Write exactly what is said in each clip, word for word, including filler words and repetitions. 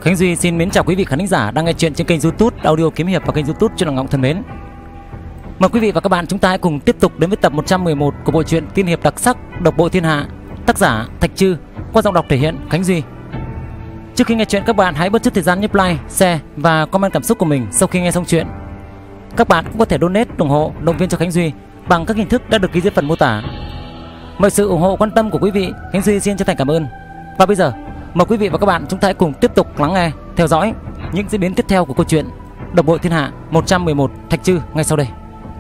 Khánh Duy xin mến chào quý vị khán thính giả đang nghe chuyện trên kênh YouTube Audio Kiếm Hiệp và kênh YouTube Truyện Ngọc thân mến. Mời quý vị và các bạn chúng ta hãy cùng tiếp tục đến với tập một trăm mười một của bộ truyện tiên hiệp đặc sắc Độc Bộ Thiên Hạ, tác giả Thạch Trư, qua giọng đọc thể hiện Khánh Duy. Trước khi nghe chuyện, các bạn hãy bớt chút thời gian nhấp like, share và comment cảm xúc của mình sau khi nghe xong chuyện. Các bạn cũng có thể donate ủng hộ, động viên cho Khánh Duy bằng các hình thức đã được ghi dưới phần mô tả. Mọi sự ủng hộ quan tâm của quý vị, Khánh Duy xin chân thành cảm ơn. Và bây giờ, mời quý vị và các bạn chúng ta hãy cùng tiếp tục lắng nghe, theo dõi những diễn biến tiếp theo của câu chuyện Độc Bộ Thiên Hạ một trăm mười một Thạch Trư ngay sau đây.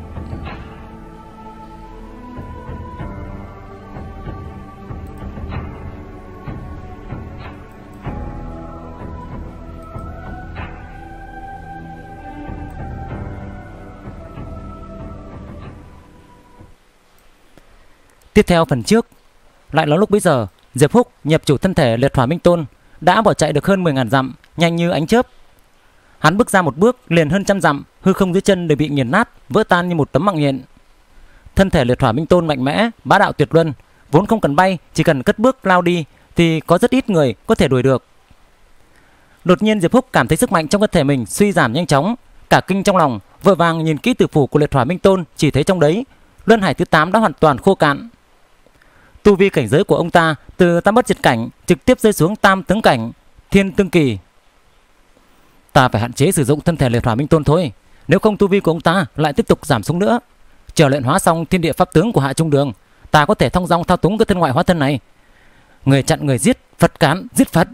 Tiếp theo phần trước, lại là lúc bấy giờ Diệp Húc, nhập chủ thân thể Liệt Hỏa Minh Tôn, đã bỏ chạy được hơn mười nghìn dặm, nhanh như ánh chớp. Hắn bước ra một bước, liền hơn trăm dặm, hư không dưới chân đều bị nghiền nát, vỡ tan như một tấm mạng nhện. Thân thể Liệt Hỏa Minh Tôn mạnh mẽ, bá đạo tuyệt luân, vốn không cần bay, chỉ cần cất bước lao đi thì có rất ít người có thể đuổi được. Đột nhiên Diệp Húc cảm thấy sức mạnh trong cơ thể mình suy giảm nhanh chóng, cả kinh trong lòng, vội vàng nhìn kỹ tử phủ của Liệt Hỏa Minh Tôn, chỉ thấy trong đấy luân hải thứ tám đã hoàn toàn khô cạn. Tu vi cảnh giới của ông ta từ tam bất diệt cảnh trực tiếp rơi xuống tam tướng cảnh, thiên tương kỳ. Ta phải hạn chế sử dụng thân thể Liệt Hỏa Minh Tôn thôi, nếu không tu vi của ông ta lại tiếp tục giảm xuống nữa. Chờ luyện hóa xong thiên địa pháp tướng của Hạ Trung Đường, ta có thể thong dong thao túng cái thân ngoại hóa thân này. Người chặn người giết, Phật cán giết Phật.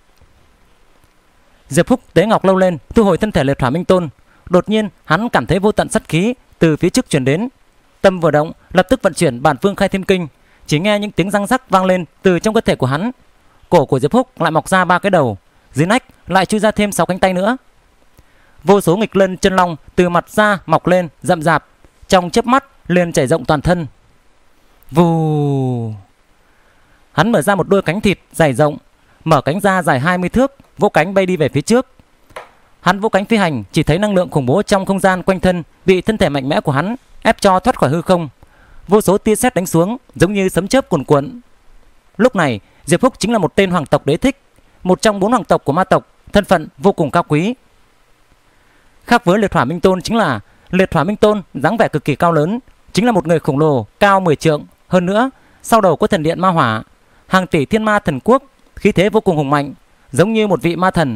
Diệp Húc tế ngọc lâu lên, thu hồi thân thể Liệt Hỏa Minh Tôn. Đột nhiên hắn cảm thấy vô tận sát khí từ phía trước truyền đến. Tâm vừa động, lập tức vận chuyển bản phương khai thiên kinh. Chỉ nghe những tiếng răng rắc vang lên từ trong cơ thể của hắn. Cổ của Diệp Húc lại mọc ra ba cái đầu, dưới nách lại chui ra thêm sáu cánh tay nữa. Vô số nghịch lân chân long từ mặt ra mọc lên rậm rạp, trong chớp mắt liền trải rộng toàn thân. Vù! Hắn mở ra một đôi cánh thịt dày rộng, mở cánh ra dài hai mươi thước, vỗ cánh bay đi về phía trước. Hắn vỗ cánh phi hành, chỉ thấy năng lượng khủng bố trong không gian quanh thân bị thân thể mạnh mẽ của hắn ép cho thoát khỏi hư không. Vô số tia sét đánh xuống giống như sấm chớp cuồn cuộn. Lúc này Diệp Húc chính là một tên hoàng tộc đế thích, một trong bốn hoàng tộc của ma tộc, thân phận vô cùng cao quý. Khác với Liệt Hỏa Minh Tôn chính là Liệt Hỏa Minh Tôn dáng vẻ cực kỳ cao lớn, chính là một người khổng lồ cao mười trượng, hơn nữa sau đầu có thần điện ma hỏa, hàng tỷ thiên ma thần quốc, khí thế vô cùng hùng mạnh, giống như một vị ma thần.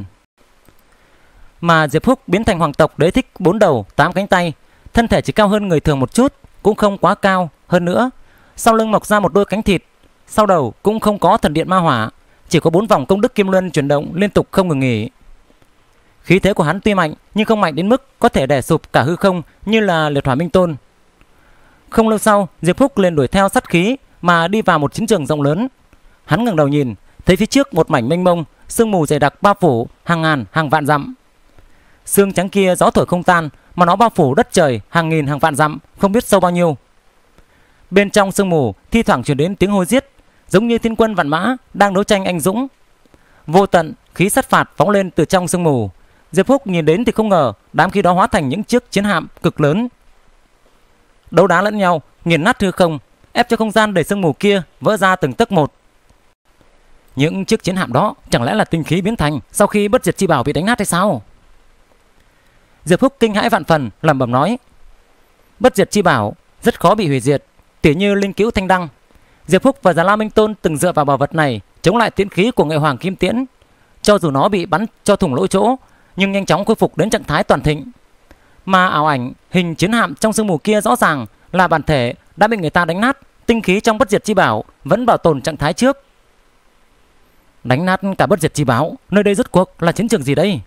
Mà Diệp Húc biến thành hoàng tộc đế thích bốn đầu tám cánh tay, thân thể chỉ cao hơn người thường một chút, cũng không quá cao. Hơn nữa, sau lưng mọc ra một đôi cánh thịt, sau đầu cũng không có thần điện ma hỏa, chỉ có bốn vòng công đức kim luân chuyển động liên tục không ngừng nghỉ. Khí thế của hắn tuy mạnh nhưng không mạnh đến mức có thể đè sụp cả hư không như là Liệt Hỏa Minh Tôn. Không lâu sau, Diệp Húc liền đuổi theo sát khí mà đi vào một chiến trường rộng lớn. Hắn ngẩng đầu nhìn, thấy phía trước một mảnh mênh mông, sương mù dày đặc bao phủ hàng ngàn hàng vạn dặm. Sương trắng kia gió thổi không tan, mà nó bao phủ đất trời hàng nghìn hàng vạn dặm, không biết sâu bao nhiêu. Bên trong sương mù thi thoảng truyền đến tiếng hô giết, giống như thiên quân vạn mã đang đấu tranh anh dũng. Vô tận khí sát phạt phóng lên từ trong sương mù. Diệp Húc nhìn đến thì không ngờ đám khí đó hóa thành những chiếc chiến hạm cực lớn, đấu đá lẫn nhau, nghiền nát hư không, ép cho không gian đầy sương mù kia vỡ ra từng tấc một. Những chiếc chiến hạm đó chẳng lẽ là tinh khí biến thành sau khi bất diệt chi bảo bị đánh nát hay sao? Diệp Húc kinh hãi vạn phần, lẩm bẩm nói: bất diệt chi bảo rất khó bị hủy diệt, tỉ như linh cữu thanh đăng. Diệp Húc và Già La Minh Tôn từng dựa vào bảo vật này chống lại tiễn khí của Nghệ Hoàng Kim Tiễn, cho dù nó bị bắn cho thủng lỗ chỗ, nhưng nhanh chóng khôi phục đến trạng thái toàn thịnh. Mà ảo ảnh hình chiến hạm trong sương mù kia rõ ràng là bản thể đã bị người ta đánh nát, tinh khí trong bất diệt chi bảo vẫn bảo tồn trạng thái trước. Đánh nát cả bất diệt chi bảo, nơi đây rốt cuộc là chiến trường gì đây?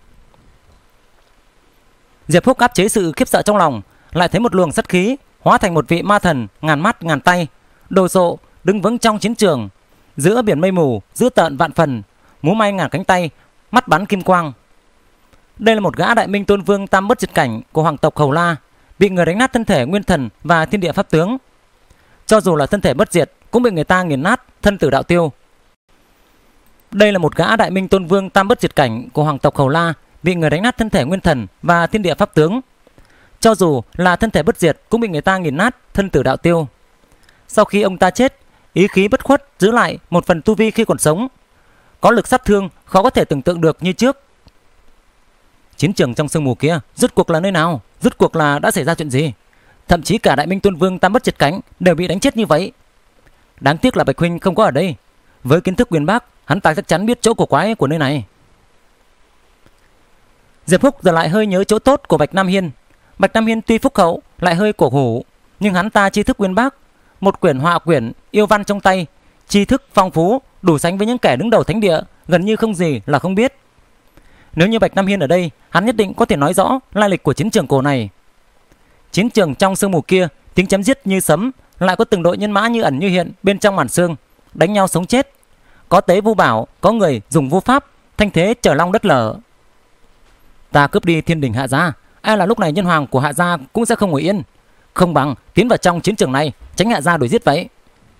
Diệp Húc áp chế sự khiếp sợ trong lòng, lại thấy một luồng sát khí hóa thành một vị ma thần ngàn mắt ngàn tay, đồ sộ đứng vững trong chiến trường, giữa biển mây mù dữ tợn vạn phần, múa may ngàn cánh tay, mắt bắn kim quang. Đây là một gã đại minh tôn vương tam bất diệt cảnh của hoàng tộc Hầu La, bị người đánh nát thân thể nguyên thần và thiên địa pháp tướng. Cho dù là thân thể bất diệt cũng bị người ta nghiền nát, thân tử đạo tiêu. Đây là một gã đại minh tôn vương tam bất diệt cảnh của hoàng tộc Hầu La, bị người đánh nát thân thể nguyên thần và thiên địa pháp tướng. Cho dù là thân thể bất diệt cũng bị người ta nghiền nát, thân tử đạo tiêu. Sau khi ông ta chết, ý khí bất khuất giữ lại một phần tu vi khi còn sống, có lực sát thương khó có thể tưởng tượng được như trước, Chiến trường trong sương mù kia rốt cuộc là nơi nào? Rốt cuộc là đã xảy ra chuyện gì? Thậm chí cả Đại Minh Tôn Vương Tam Bất Diệt Cảnh đều bị đánh chết như vậy. Đáng tiếc là Bạch huynh không có ở đây. Với kiến thức uyên bác, hắn ta chắc chắn biết chỗ cổ quái của nơi này. Diệp Húc giờ lại hơi nhớ chỗ tốt của Bạch Nam Hiên. Bạch Nam Hiên tuy phúc hậu, lại hơi cổ hủ, nhưng hắn ta tri thức uyên bác, một quyển họa quyển yêu văn trong tay, tri thức phong phú, đủ sánh với những kẻ đứng đầu thánh địa, gần như không gì là không biết. Nếu như Bạch Nam Hiên ở đây, hắn nhất định có thể nói rõ lai lịch của chiến trường cổ này. Chiến trường trong sương mù kia, tiếng chém giết như sấm, lại có từng đội nhân mã như ẩn như hiện bên trong màn sương, đánh nhau sống chết. Có tế vu bảo, có người dùng vu pháp, thanh thế trở long đất lở. Ta cướp đi thiên đình Hạ gia, ai là lúc này nhân hoàng của Hạ gia cũng sẽ không ngồi yên. Không bằng tiến vào trong chiến trường này, tránh Hạ gia đuổi giết vậy.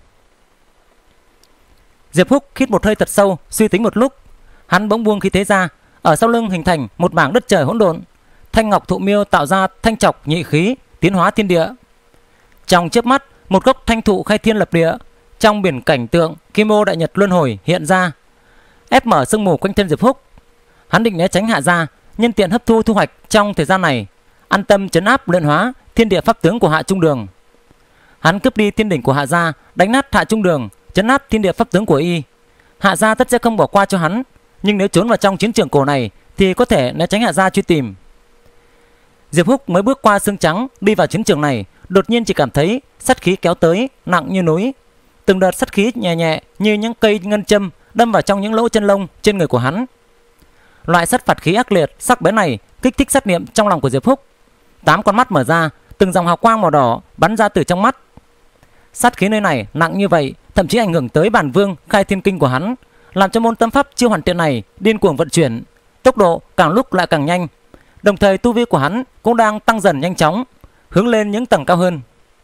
Diệp Húc hít một hơi thật sâu, suy tính một lúc, hắn bỗng buông khí thế ra, ở sau lưng hình thành một mảng đất trời hỗn độn. Thanh ngọc thụ miêu tạo ra thanh trọc nhị khí, tiến hóa thiên địa. Trong chớp mắt, một gốc thanh thụ khai thiên lập địa, trong biển cảnh tượng kim ô đại nhật luân hồi hiện ra, ép mở sương mù quanh thân Diệp Húc. Hắn định né tránh Hạ gia, nhân tiện hấp thu thu hoạch trong thời gian này, an tâm trấn áp luyện hóa thiên địa pháp tướng của Hạ Trung Đường. Hắn cướp đi thiên đỉnh của Hạ gia, đánh nát Hạ Trung Đường, trấn áp thiên địa pháp tướng của y. Hạ gia tất sẽ không bỏ qua cho hắn, nhưng nếu trốn vào trong chiến trường cổ này thì có thể né tránh Hạ gia truy tìm. Diệp Húc mới bước qua xương trắng đi vào chiến trường này, đột nhiên chỉ cảm thấy sát khí kéo tới nặng như núi. Từng đợt sát khí nhẹ nhẹ như những cây ngân châm đâm vào trong những lỗ chân lông trên người của hắn. Loại sát phạt khí ác liệt sắc bén này kích thích sát niệm trong lòng của Diệp Húc. Tám con mắt mở ra, từng dòng hào quang màu đỏ bắn ra từ trong mắt. Sát khí nơi này nặng như vậy, thậm chí ảnh hưởng tới bản vương khai thiên kinh của hắn, làm cho môn tâm pháp chưa hoàn thiện này điên cuồng vận chuyển, tốc độ càng lúc lại càng nhanh. Đồng thời tu vi của hắn cũng đang tăng dần nhanh chóng, hướng lên những tầng cao hơn.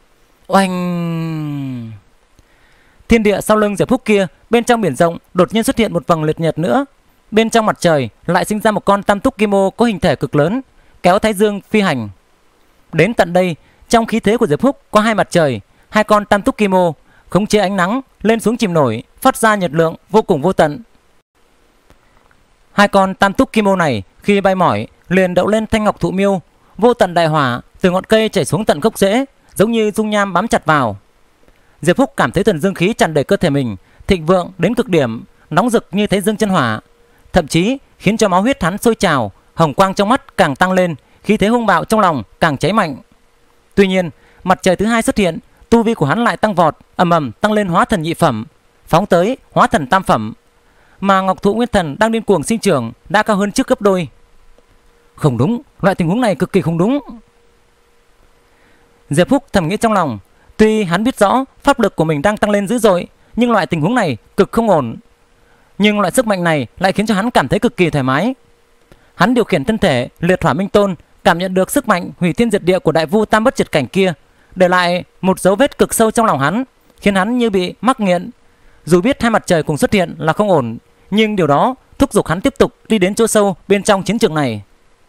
Oanh! Thiên địa sau lưng Diệp Húc kia, bên trong biển rộng đột nhiên xuất hiện một vầng liệt nhật nữa. Bên trong mặt trời lại sinh ra một con tam túc kim ô có hình thể cực lớn, kéo thái dương phi hành. Đến tận đây, trong khí thế của Diệp Húc có hai mặt trời, hai con tam túc kim ô khống chế ánh nắng lên xuống chìm nổi, phát ra nhiệt lượng vô cùng vô tận. Hai con tam túc kim ô này khi bay mỏi liền đậu lên thanh ngọc thụ miêu, vô tận đại hỏa từ ngọn cây chảy xuống tận gốc rễ, giống như dung nham bám chặt vào. Diệp Húc cảm thấy thần dương khí tràn đầy cơ thể mình, thịnh vượng đến cực điểm, nóng rực như thái dương chân hỏa, thậm chí khiến cho máu huyết hắn sôi trào, hồng quang trong mắt càng tăng lên, khí thế hung bạo trong lòng càng cháy mạnh. Tuy nhiên, mặt trời thứ hai xuất hiện, tu vi của hắn lại tăng vọt, ầm ầm tăng lên hóa thần nhị phẩm, phóng tới hóa thần tam phẩm, mà ngọc thụ nguyên thần đang điên cuồng sinh trưởng đã cao hơn trước gấp đôi. Không đúng, loại tình huống này cực kỳ không đúng. Diệp Húc thầm nghĩ trong lòng, tuy hắn biết rõ pháp lực của mình đang tăng lên dữ dội, nhưng loại tình huống này cực không ổn. Nhưng loại sức mạnh này lại khiến cho hắn cảm thấy cực kỳ thoải mái. Hắn điều khiển thân thể liệt hỏa minh tôn, cảm nhận được sức mạnh hủy thiên diệt địa của đại vu Tam Bất Diệt Cảnh kia, để lại một dấu vết cực sâu trong lòng hắn, khiến hắn như bị mắc nghiện. Dù biết hai mặt trời cùng xuất hiện là không ổn, nhưng điều đó thúc giục hắn tiếp tục đi đến chỗ sâu bên trong chiến trường này.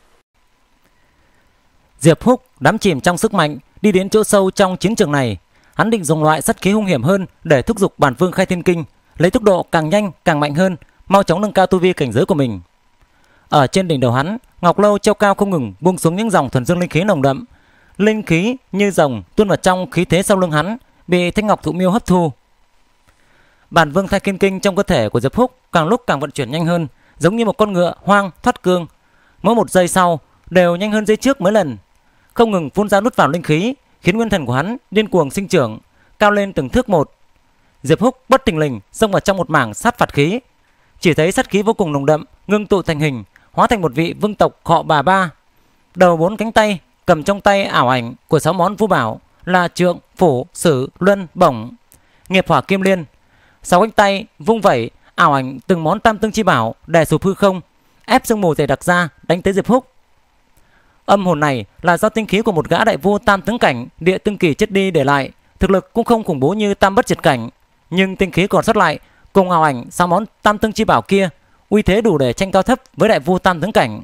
Diệp Húc đắm chìm trong sức mạnh đi đến chỗ sâu trong chiến trường này. Hắn định dùng loại sát khí hung hiểm hơn để thúc giục bản vương khai thiên kinh, lấy tốc độ càng nhanh càng mạnh hơn, mau chóng nâng cao tu vi cảnh giới của mình. Ở trên đỉnh đầu hắn, ngọc lâu treo cao không ngừng buông xuống những dòng thuần dương linh khí nồng đậm, linh khí như rồng tuôn vào trong khí thế sau lưng hắn, bị thanh ngọc thụ miêu hấp thu. Bản vương khai thiên kinh trong cơ thể của Diệp Húc càng lúc càng vận chuyển nhanh hơn, giống như một con ngựa hoang thoát cương, mỗi một giây sau đều nhanh hơn giây trước mấy lần, không ngừng phun ra nút vào linh khí, khiến nguyên thần của hắn điên cuồng sinh trưởng, cao lên từng thước một. Diệp Húc bất thình lình xông vào trong một mảng sát phạt khí, chỉ thấy sát khí vô cùng nồng đậm ngưng tụ thành hình, hóa thành một vị vương tộc họ Bà Ba, đầu bốn cánh tay, cầm trong tay ảo ảnh của sáu món vu bảo là trượng, phủ, sử, luân, bổng, nghiệp hỏa kim liên. Sáu cánh tay vung vẩy, ảo ảnh từng món tam tương chi bảo đè sụp hư không, ép sương mù dày đặc ra đánh tới Diệp Húc. Âm hồn này là do tinh khí của một gã đại vua tam tướng cảnh địa tương kỳ chết đi để lại, thực lực cũng không khủng bố như Tam Bất Diệt Cảnh, nhưng tinh khí còn sót lại cùng ảo ảnh sáu món tam tương chi bảo kia, uy thế đủ để tranh cao thấp với đại vua tam tướng cảnh.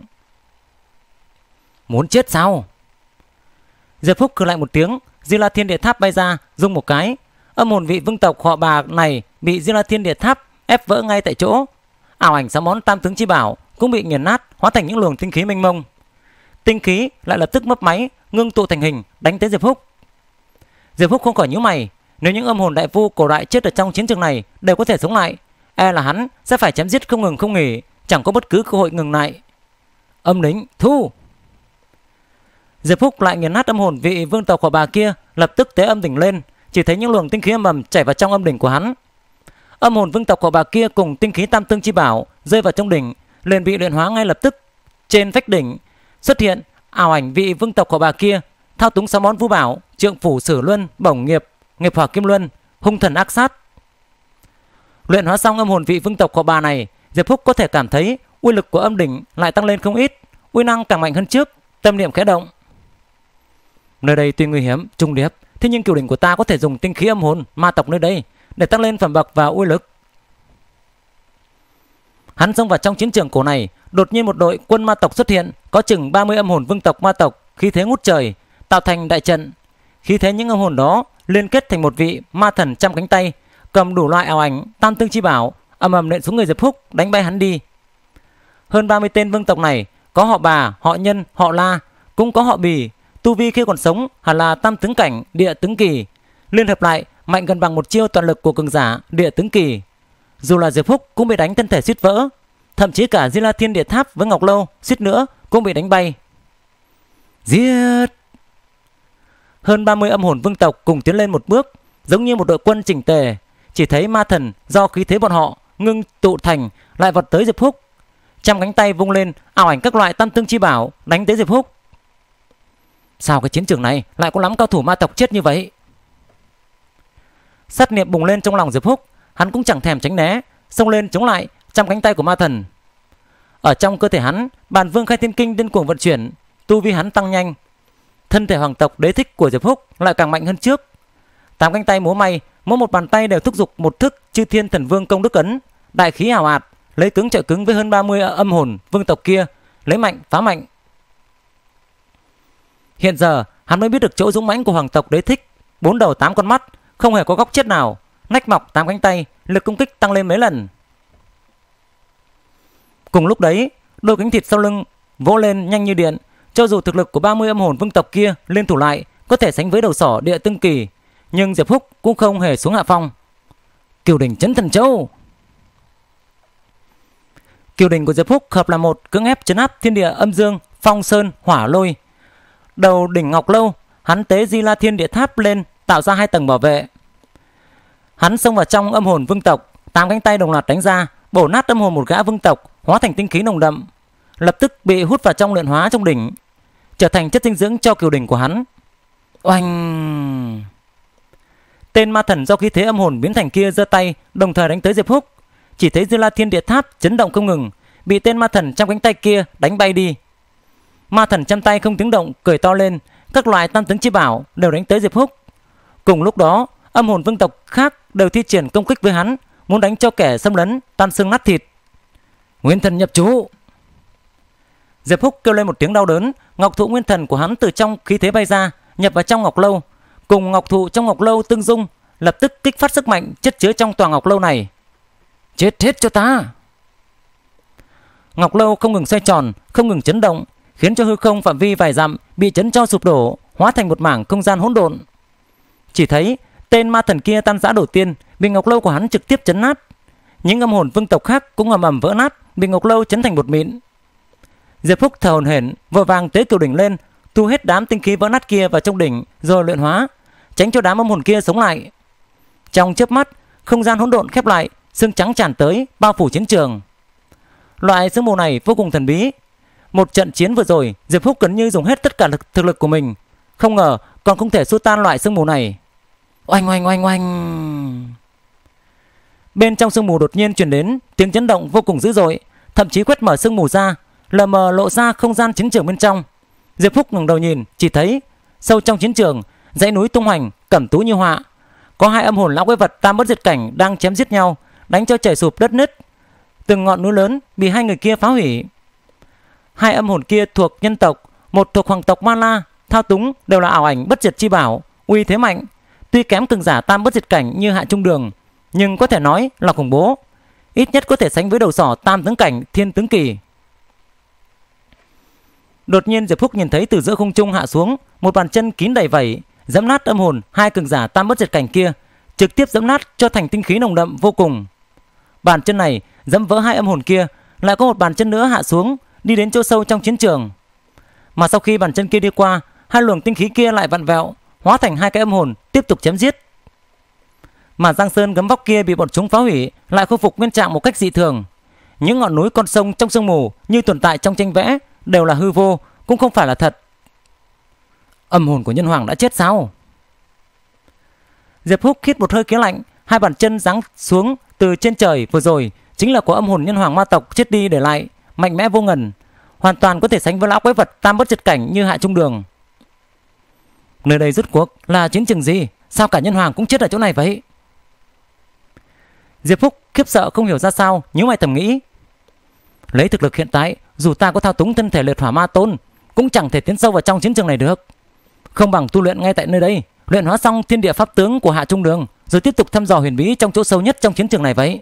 Muốn chết sao? Diệp Húc cười lại một tiếng, Diêm La Thiên Địa Tháp bay ra, rung một cái, âm hồn vị vương tộc họ Bà này bị Diêm La Thiên Địa Tháp ép vỡ ngay tại chỗ. Ảo ảnh sáu món tam tướng chi bảo cũng bị nghiền nát, hóa thành những luồng tinh khí mênh mông, tinh khí lại lập tức mấp máy ngưng tụ thành hình đánh tới Diệp Húc. Diệp Húc không khỏi nhíu mày, nếu những âm hồn đại vu cổ đại chết ở trong chiến trường này đều có thể sống lại, e là hắn sẽ phải chém giết không ngừng không nghỉ, chẳng có bất cứ cơ hội ngừng lại. Âm lính thu. Diệp Húc lại nghiền nát âm hồn vị vương tộc của bà kia, lập tức tế âm đỉnh lên, chỉ thấy những luồng tinh khí âm ầm chảy vào trong âm đỉnh của hắn. Âm hồn vương tộc của bà kia cùng tinh khí tam tương chi bảo rơi vào trong đỉnh, liền bị luyện hóa ngay lập tức. Trên vách đỉnh xuất hiện ảo ảnh vị vương tộc của bà kia, thao túng sáu món vũ bảo: trượng phủ, sử luân, bổng nghiệp, nghiệp hỏa kim luân, hung thần ác sát. Luyện hóa xong âm hồn vị vương tộc của bà này, Diệp Húc có thể cảm thấy uy lực của âm đỉnh lại tăng lên không ít, uy năng càng mạnh hơn trước. Tâm niệm khẽ động, nơi đây tuy nguy hiểm trung điệp, thế nhưng cửu đỉnh của ta có thể dùng tinh khí âm hồn ma tộc nơi đây để tăng lên phẩm bậc và uy lực. Hắn xông vào trong chiến trường cổ này, đột nhiên một đội quân ma tộc xuất hiện, có chừng ba mươi âm hồn vương tộc ma tộc, khí thế ngút trời, tạo thành đại trận. Khí thế những âm hồn đó liên kết thành một vị ma thần trăm cánh tay, cầm đủ loại ảo ảnh tam tương chi bảo, ầm ầm nện xuống người Diệp Húc, đánh bay hắn đi. Hơn ba mươi tên vương tộc này có họ Bà, họ Nhân, họ La, cũng có họ Bì, tu vi khi còn sống hẳn là tam tướng cảnh địa tướng kỳ, liên hợp lại mạnh gần bằng một chiêu toàn lực của cường giả địa tướng kỳ. Dù là Diệp Húc cũng bị đánh thân thể suýt vỡ, thậm chí cả Di La Thiên Địa Tháp với Ngọc Lâu suýt nữa cũng bị đánh bay. Giết! Hơn ba mươi âm hồn vương tộc cùng tiến lên một bước, giống như một đội quân chỉnh tề. Chỉ thấy ma thần do khí thế bọn họ ngưng tụ thành lại vọt tới Diệp Húc, trăm cánh tay vung lên, ảo ảnh các loại tam tương chi bảo đánh tới Diệp Húc. Sao cái chiến trường này lại có lắm cao thủ ma tộc chết như vậy? Sát niệm bùng lên trong lòng Diệp Húc, hắn cũng chẳng thèm tránh né, xông lên chống lại trăm cánh tay của ma thần. Ở trong cơ thể hắn, Bàn Vương Khai Thiên Kinh điên cuồng vận chuyển, tu vi hắn tăng nhanh. Thân thể hoàng tộc đế thích của Diệp Húc lại càng mạnh hơn trước. Tám cánh tay múa may, mỗi một bàn tay đều thúc giục một thức Chư Thiên Thần Vương Công Đức Ấn, đại khí hào ạt, lấy cứng trợ cứng với hơn ba mươi âm hồn vương tộc kia, lấy mạnh phá mạnh. Hiện giờ hắn mới biết được chỗ dũng mãnh của hoàng tộc đế thích, bốn đầu tám con mắt, không hề có góc chết nào, nách mọc tám cánh tay, lực công kích tăng lên mấy lần. Cùng lúc đấy, đôi cánh thịt sau lưng vỗ lên nhanh như điện, cho dù thực lực của ba mươi âm hồn vương tộc kia liên thủ lại có thể sánh với đầu sỏ địa tương kỳ, nhưng Diệp Húc cũng không hề xuống hạ phong. Kiều đỉnh chấn thần châu. Kiều đỉnh của Diệp Húc hợp là một, cưỡng ép chấn áp thiên địa âm dương, phong sơn, hỏa lôi. Đầu đỉnh Ngọc Lâu, hắn tế Di La Thiên Địa Tháp lên, tạo ra hai tầng bảo vệ. Hắn xông vào trong âm hồn vương tộc, tám cánh tay đồng loạt đánh ra, bổ nát âm hồn một gã vương tộc, hóa thành tinh khí nồng đậm, lập tức bị hút vào trong luyện hóa trong đỉnh, trở thành chất dinh dưỡng cho kiều đỉnh của hắn. Oanh! Tên ma thần do khí thế âm hồn biến thành kia giơ tay, đồng thời đánh tới Diệp Húc. Chỉ thấy Di La Thiên Địa Tháp chấn động không ngừng, bị tên ma thần trong cánh tay kia đánh bay đi. Ma thần trăm tay không tiếng động cười to lên, các loại tam tướng chi bảo đều đánh tới Diệp Húc. Cùng lúc đó, âm hồn vương tộc khác đều thi triển công kích với hắn, muốn đánh cho kẻ xâm lấn tan xương nát thịt. Nguyên thần nhập chú. Diệp Húc kêu lên một tiếng đau đớn, ngọc thụ nguyên thần của hắn từ trong khí thế bay ra, nhập vào trong ngọc lâu, cùng ngọc thụ trong ngọc lâu tương dung, lập tức kích phát sức mạnh chất chứa trong tòa ngọc lâu này. Chết hết cho ta! Ngọc lâu không ngừng xoay tròn, không ngừng chấn động, khiến cho hư không phạm vi vài dặm bị chấn cho sụp đổ, hóa thành một mảng không gian hỗn độn. Chỉ thấy tên ma thần kia tan rã đầu tiên, bị ngọc lâu của hắn trực tiếp chấn nát. Những âm hồn vương tộc khác cũng ầm ầm vỡ nát, bị ngọc lâu chấn thành bột mịn. Diệp Húc thở hổn hển, vội vàng tế kiều đỉnh lên, thu hết đám tinh khí vỡ nát kia vào trong đỉnh, rồi luyện hóa, tránh cho đám âm hồn kia sống lại. Trong chớp mắt, không gian hỗn độn khép lại, sương trắng tràn tới, bao phủ chiến trường. Loại sương mù này vô cùng thần bí. Một trận chiến vừa rồi, Diệp Húc gần như dùng hết tất cả lực, thực lực của mình, không ngờ còn không thể xua tan loại sương mù này. Oanh oanh oanh oanh! Bên trong sương mù đột nhiên truyền đến tiếng chấn động vô cùng dữ dội, thậm chí quét mở sương mù ra, lờ mờ lộ ra không gian chiến trường bên trong. Diệp Húc ngẩng đầu nhìn, chỉ thấy sâu trong chiến trường, dãy núi tung hoành, cẩm tú như họa, có hai âm hồn lão quái vật tam bất diệt cảnh đang chém giết nhau, đánh cho trời sụp đất nứt. Từng ngọn núi lớn bị hai người kia phá hủy. Hai âm hồn kia thuộc nhân tộc, một thuộc hoàng tộc Ma La, thao túng đều là ảo ảnh bất diệt chi bảo, uy thế mạnh. Tuy kém cường giả tam bất diệt cảnh như Hạ Trung Đường, nhưng có thể nói là khủng bố, ít nhất có thể sánh với đầu sỏ tam tướng cảnh thiên tướng kỳ. Đột nhiên Diệp Phúc nhìn thấy từ giữa không trung hạ xuống một bàn chân kín đầy vảy, giẫm nát âm hồn hai cường giả tam bất diệt cảnh kia, trực tiếp giẫm nát cho thành tinh khí nồng đậm vô cùng. Bàn chân này giẫm vỡ hai âm hồn kia, lại có một bàn chân nữa hạ xuống, đi đến chỗ sâu trong chiến trường. Mà sau khi bàn chân kia đi qua, hai luồng tinh khí kia lại vặn vẹo, hóa thành hai cái âm hồn tiếp tục chém giết. Mà Giang Sơn gấm vóc kia bị bọn chúng phá hủy, lại khôi phục nguyên trạng một cách dị thường. Những ngọn núi con sông trong sương mù như tồn tại trong tranh vẽ đều là hư vô, cũng không phải là thật. Âm hồn của nhân hoàng đã chết sao? Diệp Húc hít một hơi khí lạnh, hai bàn chân giáng xuống từ trên trời vừa rồi chính là của âm hồn nhân hoàng ma tộc chết đi để lại, mạnh mẽ vô ngần, hoàn toàn có thể sánh với lão quái vật tam bất diệt cảnh như Hạ Trung Đường. Nơi đây rốt cuộc là chiến trường gì? Sao cả nhân hoàng cũng chết ở chỗ này vậy? Diệp Phúc khiếp sợ không hiểu ra sao, nhíu mày thầm nghĩ. Lấy thực lực hiện tại, dù ta có thao túng thân thể liệt hỏa ma tôn, cũng chẳng thể tiến sâu vào trong chiến trường này được. Không bằng tu luyện ngay tại nơi đây, luyện hóa xong thiên địa pháp tướng của Hạ Trung Đường, rồi tiếp tục thăm dò huyền bí trong chỗ sâu nhất trong chiến trường này vậy.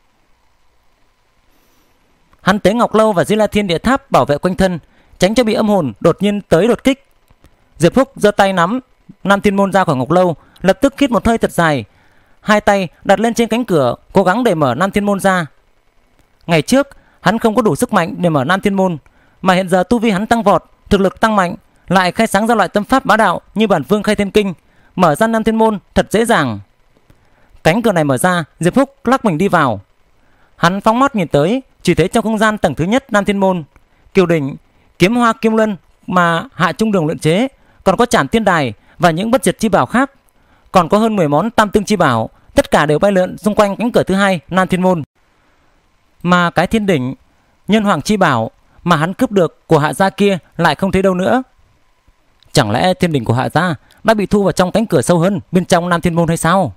Hắn tế Ngọc Lâu và Di La Thiên Địa Tháp bảo vệ quanh thân, tránh cho bị âm hồn đột nhiên tới đột kích. Diệp Phúc giơ tay nắm Nam Thiên Môn ra khỏi Ngọc Lâu, lập tức hít một hơi thật dài, hai tay đặt lên trên cánh cửa, cố gắng để mở Nam Thiên Môn ra. Ngày trước hắn không có đủ sức mạnh để mở Nam Thiên Môn, mà hiện giờ tu vi hắn tăng vọt, thực lực tăng mạnh, lại khai sáng ra loại tâm pháp bá đạo như Bản Vương Khai Thiên Kinh, mở ra Nam Thiên Môn thật dễ dàng. Cánh cửa này mở ra, Diệp Phúc lắc mình đi vào. Hắn phóng mắt nhìn tới, chỉ thấy trong không gian tầng thứ nhất Nam Thiên Môn, Kiều Đỉnh, kiếm hoa kim luân mà Hạ Trung Đường luyện chế, còn có Trảm Tiên Đài và những bất diệt chi bảo khác, còn có hơn mười món tam tương chi bảo, tất cả đều bay lượn xung quanh cánh cửa thứ hai Nam Thiên Môn. Mà cái thiên đỉnh nhân hoàng chi bảo mà hắn cướp được của Hạ gia kia lại không thấy đâu nữa. Chẳng lẽ thiên đỉnh của Hạ gia đã bị thu vào trong cánh cửa sâu hơn bên trong Nam Thiên Môn hay sao?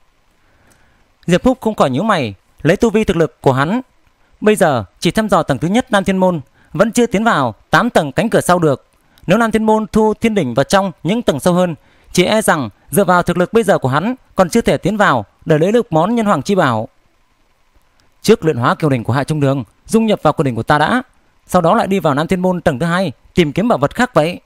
Diệp Phúc không khỏi nhíu mày, lấy tu vi thực lực của hắn bây giờ chỉ thăm dò tầng thứ nhất Nam Thiên Môn, vẫn chưa tiến vào tám tầng cánh cửa sau được. Nếu Nam Thiên Môn thu thiên đỉnh vào trong những tầng sâu hơn, chỉ e rằng dựa vào thực lực bây giờ của hắn còn chưa thể tiến vào để lấy được món nhân hoàng chi bảo. Trước luyện hóa kiều đỉnh của Hạ Trung Đường, dung nhập vào kiều đỉnh của ta đã, sau đó lại đi vào Nam Thiên Môn tầng thứ hai tìm kiếm bảo vật khác vậy.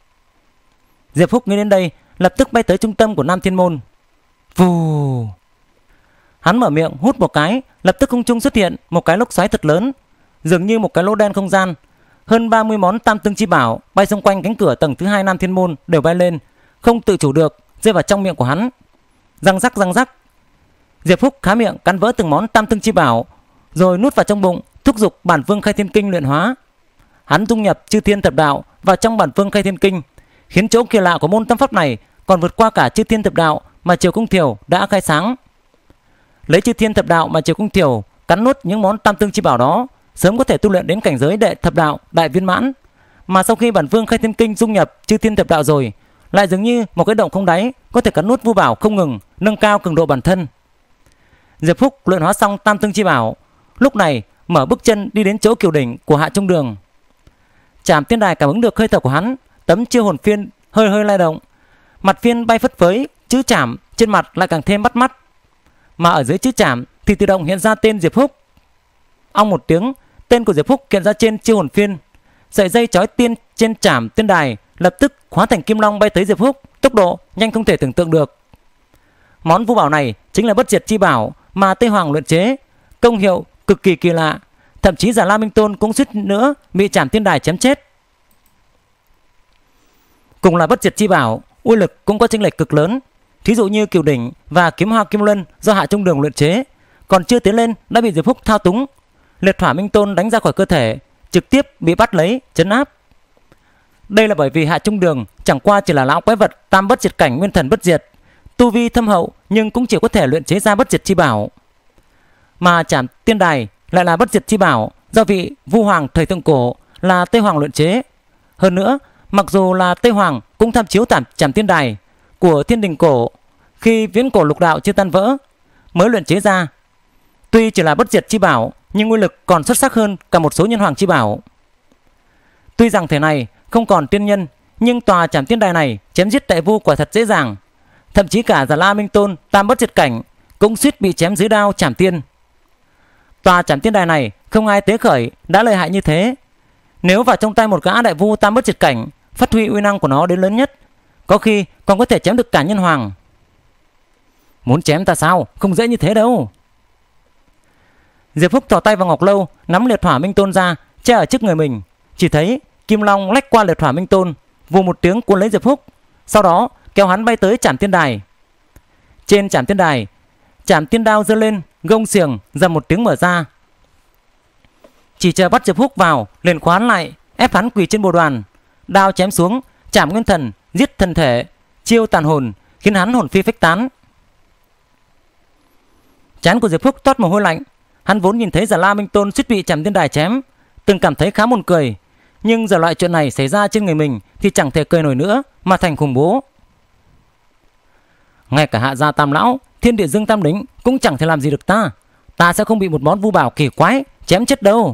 Diệp Phúc nghĩ đến đây, lập tức bay tới trung tâm của Nam Thiên Môn. Vù! Hắn mở miệng hút một cái, lập tức không trung xuất hiện một cái lốc xoáy thật lớn, dường như một cái lỗ đen không gian. Hơn ba mươi món tam tương chi bảo bay xung quanh cánh cửa tầng thứ hai Nam Thiên Môn đều bay lên, không tự chủ được rơi vào trong miệng của hắn. Răng rắc răng rắc. Diệp Phúc há miệng cắn vỡ từng món tam tương chi bảo, rồi nuốt vào trong bụng, thúc giục Bản Vương Khai Thiên Kinh luyện hóa. Hắn dung nhập chư thiên thập đạo vào trong Bản Vương Khai Thiên Kinh, khiến chỗ kỳ lạ của môn tâm pháp này còn vượt qua cả chư thiên thập đạo mà Triều Cung Thiểu đã khai sáng. Lấy chư thiên thập đạo mà Triều Cung Thiểu cắn nuốt những món tam tương chi bảo đó, sớm có thể tu luyện đến cảnh giới đệ thập đạo đại viên mãn. Mà sau khi Bản Vương Khai Thiên Kinh dung nhập chư thiên thập đạo rồi, lại dường như một cái động không đáy, có thể cắn nuốt vu bảo không ngừng, nâng cao cường độ bản thân. Diệp Phúc luyện hóa xong tam tương chi bảo, lúc này mở bước chân đi đến chỗ kiều đỉnh của Hạ Trung Đường. Trảm Tiên Đài cảm ứng được hơi thở của hắn, tấm chiêu hồn phiên hơi hơi lay động, mặt phiên bay phất phới, chữ Trảm trên mặt lại càng thêm bắt mắt. Mà ở dưới chữ Trảm thì tự động hiện ra tên Diệp Phúc. Ong một tiếng, tên của Diệp Phúc hiện ra trên chiêu hồn phiên. Sợi dây chói tiên trên Trảm Tiên Đài lập tức hóa thành kim long bay tới Diệp Phúc, tốc độ nhanh không thể tưởng tượng được. Món vu bảo này chính là bất diệt chi bảo mà Tây Hoàng luyện chế, công hiệu cực kỳ kỳ lạ, thậm chí Già La Minh Tôn cũng suýt nữa bị Trảm Tiên Đài chém chết. Cùng là bất diệt chi bảo, uy lực cũng có chênh lệch cực lớn. Thí dụ như Kiều Đỉnh và kiếm hoa kim luân do Hạ Trung Đường luyện chế, còn chưa tiến lên đã bị Diệp Phúc thao túng, liệt hỏa minh tôn đánh ra khỏi cơ thể, trực tiếp bị bắt lấy trấn áp. Đây là bởi vì Hạ Trung Đường chẳng qua chỉ là lão quái vật tam bất diệt cảnh nguyên thần bất diệt, tu vi thâm hậu nhưng cũng chỉ có thể luyện chế ra bất diệt chi bảo. Mà Trảm Tiên Đài lại là bất diệt chi bảo do vị Vu Hoàng thời thượng cổ là Tây Hoàng luyện chế. Hơn nữa, mặc dù là Tây Hoàng cũng tham chiếu Trảm Trảm Tiên Đài của Thiên Đình cổ khi viễn cổ lục đạo chưa tan vỡ mới luyện chế ra. Tuy chỉ là bất diệt chi bảo nhưng uy lực còn xuất sắc hơn cả một số nhân hoàng chi bảo. Tuy rằng thể này không còn tiên nhân, nhưng tòa Trảm Tiên Đài này chém giết đại vu quả thật dễ dàng. Thậm chí cả Già La Minh Tôn tam bất diệt cảnh cũng suýt bị chém dưới đao Trảm Tiên. Tòa Trảm Tiên Đài này không ai tế khởi đã lợi hại như thế. Nếu vào trong tay một gã đại vu tam bất diệt cảnh, phát huy uy năng của nó đến lớn nhất, có khi còn có thể chém được cả nhân hoàng. Muốn chém ta sao? Không dễ như thế đâu. Diệp Phúc thò tay vào ngọc lâu, nắm liệt hỏa minh tôn ra, che ở trước người mình. Chỉ thấy kim long lách qua liệt hỏa minh tôn, vù một tiếng cuốn lấy Diệp Phúc, sau đó kéo hắn bay tới Trảm Tiên Đài. Trên Trảm Tiên Đài, Trảm Tiên đao giơ lên, gông xiềng dầm một tiếng mở ra. Chỉ chờ bắt Diệp Phúc vào, liền khóa hắn lại, ép hắn quỳ trên bồ đoàn. Đao chém xuống, chạm nguyên thần, giết thần thể, chiêu tàn hồn, khiến hắn hồn phi phách tán. Trán của Diệp Phúc toát mồ hôi lạnh. Hắn vốn nhìn thấy Già La Minh Tôn suýt bị Trảm Tiên Đài chém, từng cảm thấy khá buồn cười. Nhưng giờ loại chuyện này xảy ra trên người mình thì chẳng thể cười nổi nữa, mà thành khủng bố. Ngay cả Hạ Gia Tam Lão, Thiên Địa Dương Tam Đính cũng chẳng thể làm gì được ta. Ta sẽ không bị một món vu bảo kỳ quái chém chết đâu.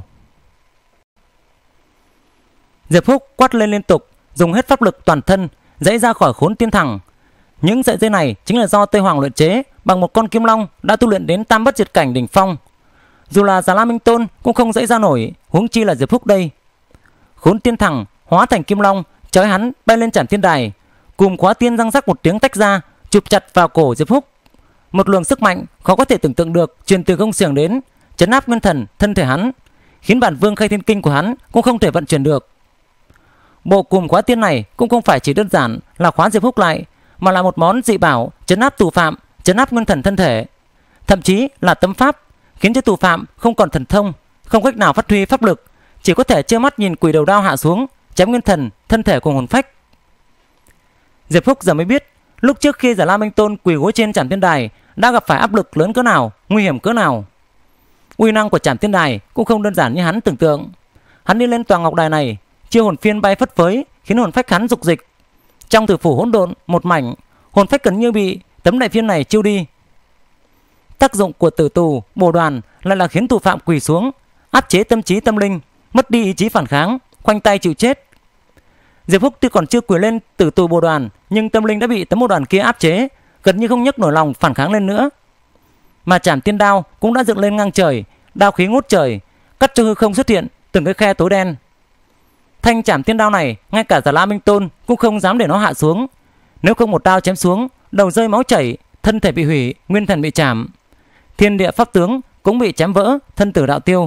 Diệp Phúc quát lên liên tục, dùng hết pháp lực toàn thân giãy ra khỏi Khốn Tiên Thẳng. Những sợi dây này chính là do Tây Hoàng luyện chế bằng một con kim long đã tu luyện đến tam bất diệt cảnh đỉnh phong. Dù là Già La Minh Tôn cũng không giãy ra nổi, huống chi là Diệp Phúc đây. Khốn Tiên Thẳng hóa thành kim long, trói hắn bay lên Trảm Tiên Đài. Cùm Khóa Tiên răng rắc một tiếng tách ra, chụp chặt vào cổ Diệp Phúc. Một luồng sức mạnh khó có thể tưởng tượng được truyền từ gông xiềng đến, chấn áp nguyên thần thân thể hắn, khiến bản vương Khai Thiên Kinh của hắn cũng không thể vận chuyển được. Bộ Cùm Khóa Tiên này cũng không phải chỉ đơn giản là khóa Diệp Phúc lại, mà là một món dị bảo chấn áp tù phạm, chấn áp nguyên thần thân thể, thậm chí là tâm pháp, khiến cho tù phạm không còn thần thông, không cách nào phát huy pháp lực, chỉ có thể trơ mắt nhìn quỷ đầu đao hạ xuống, chém nguyên thần thân thể cùng hồn phách. Diệp Phúc giờ mới biết, lúc trước khi Già La Minh Tôn quỳ gối trên Trảm Tiên Đài đã gặp phải áp lực lớn cỡ nào, nguy hiểm cỡ nào. Uy năng của Trảm Tiên Đài cũng không đơn giản như hắn tưởng tượng. Hắn đi lên tòa ngọc đài này, chiêu hồn phiên bay phất phới, khiến hồn phách hắn dục dịch. Trong tử phủ hỗn độn một mảnh, hồn phách gần như bị tấm đại phiên này chiêu đi. Tác dụng của tử tù bồ đoàn lại là khiến tù phạm quỳ xuống, áp chế tâm trí tâm linh, mất đi ý chí phản kháng, khoanh tay chịu chết. Diệp Phúc tuy còn chưa quỳ lên tử tù bồ đoàn, nhưng tâm linh đã bị tấm bồ đoàn kia áp chế, gần như không nhấc nổi lòng phản kháng lên nữa. Mà Trảm Tiên đao cũng đã dựng lên ngang trời, đao khí ngút trời, cắt cho hư không xuất hiện từng cái khe tối đen. Thanh Trảm Tiên đao này, ngay cả Già La Minh Tôn cũng không dám để nó hạ xuống. Nếu không một đao chém xuống, đầu rơi máu chảy, thân thể bị hủy, nguyên thần bị chạm, thiên địa pháp tướng cũng bị chém vỡ, thân tử đạo tiêu.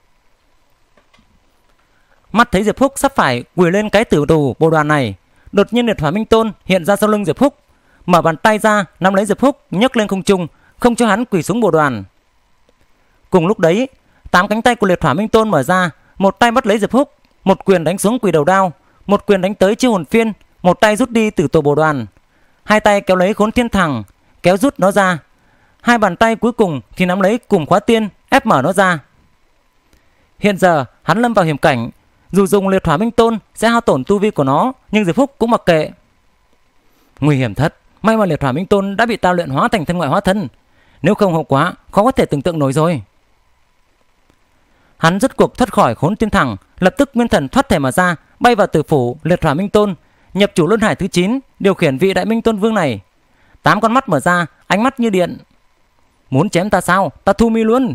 Mắt thấy Diệp Phúc sắp phải quỳ lên cái tử tù bồ đoàn này, đột nhiên Liệt Hỏa Minh Tôn hiện ra sau lưng Diệp Phúc, mở bàn tay ra nắm lấy Diệp Phúc, nhấc lên không trung, không cho hắn quỳ xuống bồ đoàn. Cùng lúc đấy, tám cánh tay của Liệt Hỏa Minh Tôn mở ra, một tay bắt lấy Diệp Phúc, một quyền đánh xuống quỷ đầu đao, một quyền đánh tới chiêu hồn phiên, một tay rút đi tử tổ bồ đoàn, hai tay kéo lấy Khốn Thiên Thẳng, kéo rút nó ra, hai bàn tay cuối cùng thì nắm lấy Cùm Khóa Tiên, ép mở nó ra. Hiện giờ hắn lâm vào hiểm cảnh, dù dùng Liệt Hỏa Minh Tôn sẽ hao tổn tu vi của nó, nhưng Diệp Phúc cũng mặc kệ. Nguy hiểm thật, may mà Liệt Hỏa Minh Tôn đã bị ta luyện hóa thành thân ngoại hóa thân, nếu không hậu quả khó có thể tưởng tượng nổi rồi. Hắn rốt cuộc thoát khỏi Khốn Tiên Thẳng, lập tức nguyên thần thoát thể mà ra, bay vào tử phủ Liệt Hỏa Minh Tôn, nhập chủ luân hải thứ chín, điều khiển vị Đại Minh Tôn Vương này. Tám con mắt mở ra, ánh mắt như điện. Muốn chém ta sao? Ta thu mi luôn.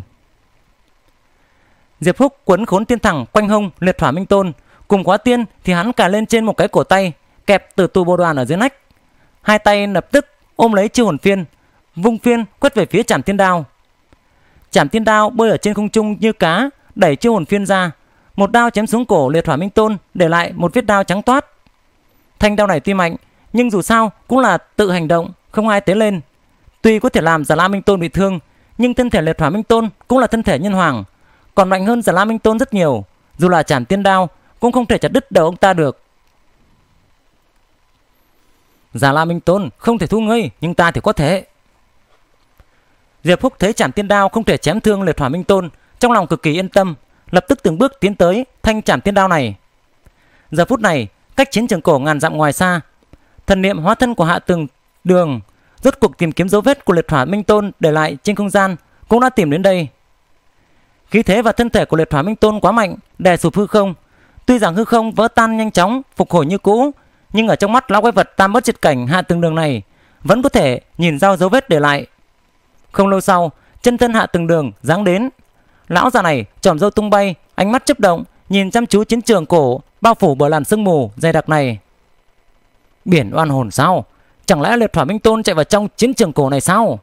Diệp Phúc quấn Khốn Tiên Thẳng quanh hông Liệt Hỏa Minh Tôn, cùng Khóa Tiên thì hắn cài lên trên một cái cổ tay, kẹp tử tù bồ đoàn ở dưới nách. Hai tay lập tức ôm lấy chiêu hồn phiên, vung phiên quét về phía Trảm Tiên đao. Trảm Tiên đao bơi ở trên không trung như cá, đẩy chiêu hồn phiên ra, một đao chém xuống cổ Liệt Hỏa Minh Tôn, để lại một vết đao trắng toát. Thanh đao này tuy mạnh, nhưng dù sao cũng là tự hành động, không ai tế lên. Tuy có thể làm Già La Minh Tôn bị thương, nhưng thân thể Liệt Hỏa Minh Tôn cũng là thân thể nhân hoàng, còn mạnh hơn Già La Minh Tôn rất nhiều. Dù là Trảm Tiên đao cũng không thể chặt đứt đầu ông ta được. Già La Minh Tôn không thể thu ngươi, nhưng ta thì có thể. Diệp Phúc thấy Trảm Tiên đao không thể chém thương Liệt Hỏa Minh Tôn, trong lòng cực kỳ yên tâm, lập tức từng bước tiến tới thanh Trảm Tiên đao này. Giờ phút này, cách chiến trường cổ ngàn dặm ngoài xa, thần niệm hóa thân của Hạ Tường Đường rốt cuộc tìm kiếm dấu vết của Liệt Hỏa Minh Tôn để lại trên không gian, cũng đã tìm đến đây. Khí thế và thân thể của Liệt Hỏa Minh Tôn quá mạnh, đè sụp hư không. Tuy rằng hư không vỡ tan nhanh chóng, phục hồi như cũ, nhưng ở trong mắt lão quái vật tam bất diệt cảnh Hạ Tường Đường này vẫn có thể nhìn ra dấu vết để lại. Không lâu sau, chân thân Hạ Tường Đường giáng đến. Lão già này tròm râu tung bay, ánh mắt chớp động, nhìn chăm chú chiến trường cổ bao phủ bởi làn sương mù dày đặc này. Biển oan hồn sao? Chẳng lẽ liệt hỏa minh tôn chạy vào trong chiến trường cổ này sao?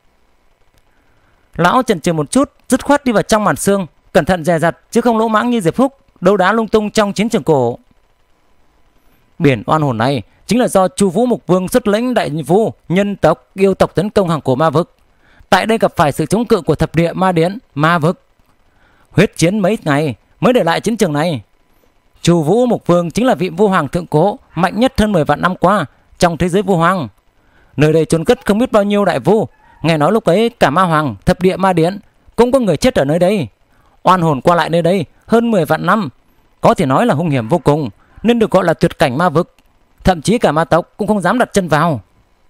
Lão chần chừ một chút, dứt khoát đi vào trong màn sương, cẩn thận dè dặt chứ không lỗ mãng như Diệp Phúc đấu đá lung tung trong chiến trường cổ. Biển oan hồn này chính là do Chu Vũ Mục Vương xuất lĩnh đại vu nhân tộc yêu tộc tấn công hàng cổ ma vực. Tại đây gặp phải sự chống cự của thập địa ma điển ma vực, huyết chiến mấy ngày mới để lại chiến trường này. Chu Vũ Mục Vương chính là vị vua hoàng thượng cổ mạnh nhất hơn mười vạn năm qua trong thế giới vua hoàng. Nơi đây chôn cất không biết bao nhiêu đại vu. Nghe nói lúc ấy cả ma hoàng, thập địa ma điển cũng có người chết ở nơi đây. Oan hồn qua lại nơi đây hơn mười vạn năm, có thể nói là hung hiểm vô cùng, nên được gọi là tuyệt cảnh ma vực. Thậm chí cả ma tộc cũng không dám đặt chân vào.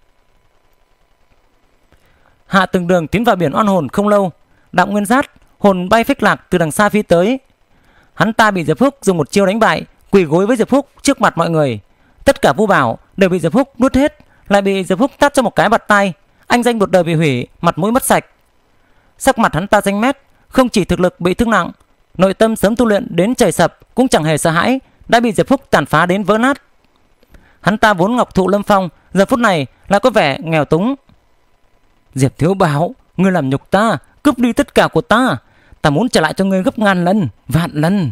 Hạ từng đường tiến vào biển oan hồn không lâu, Đặng Nguyên Giác hồn bay phích lạc từ đằng xa phi tới. Hắn ta bị Diệp Phúc dùng một chiêu đánh bại, quỳ gối với Diệp Phúc trước mặt mọi người. Tất cả vu bảo đều bị Diệp Phúc nuốt hết, lại bị Diệp Phúc tát cho một cái bạt tai. Anh danh một đời bị hủy, mặt mũi mất sạch. Sắc mặt hắn ta xanh mét, không chỉ thực lực bị thương nặng, nội tâm sớm tu luyện đến trời sập cũng chẳng hề sợ hãi, đã bị Diệp Phúc tàn phá đến vỡ nát. Hắn ta vốn ngọc thụ lâm phong, giờ phút này lại có vẻ nghèo túng. Diệp Thiếu Bảo, ngươi làm nhục ta, cướp đi tất cả của ta, ta muốn trả lại cho ngươi gấp ngàn lần, vạn lần.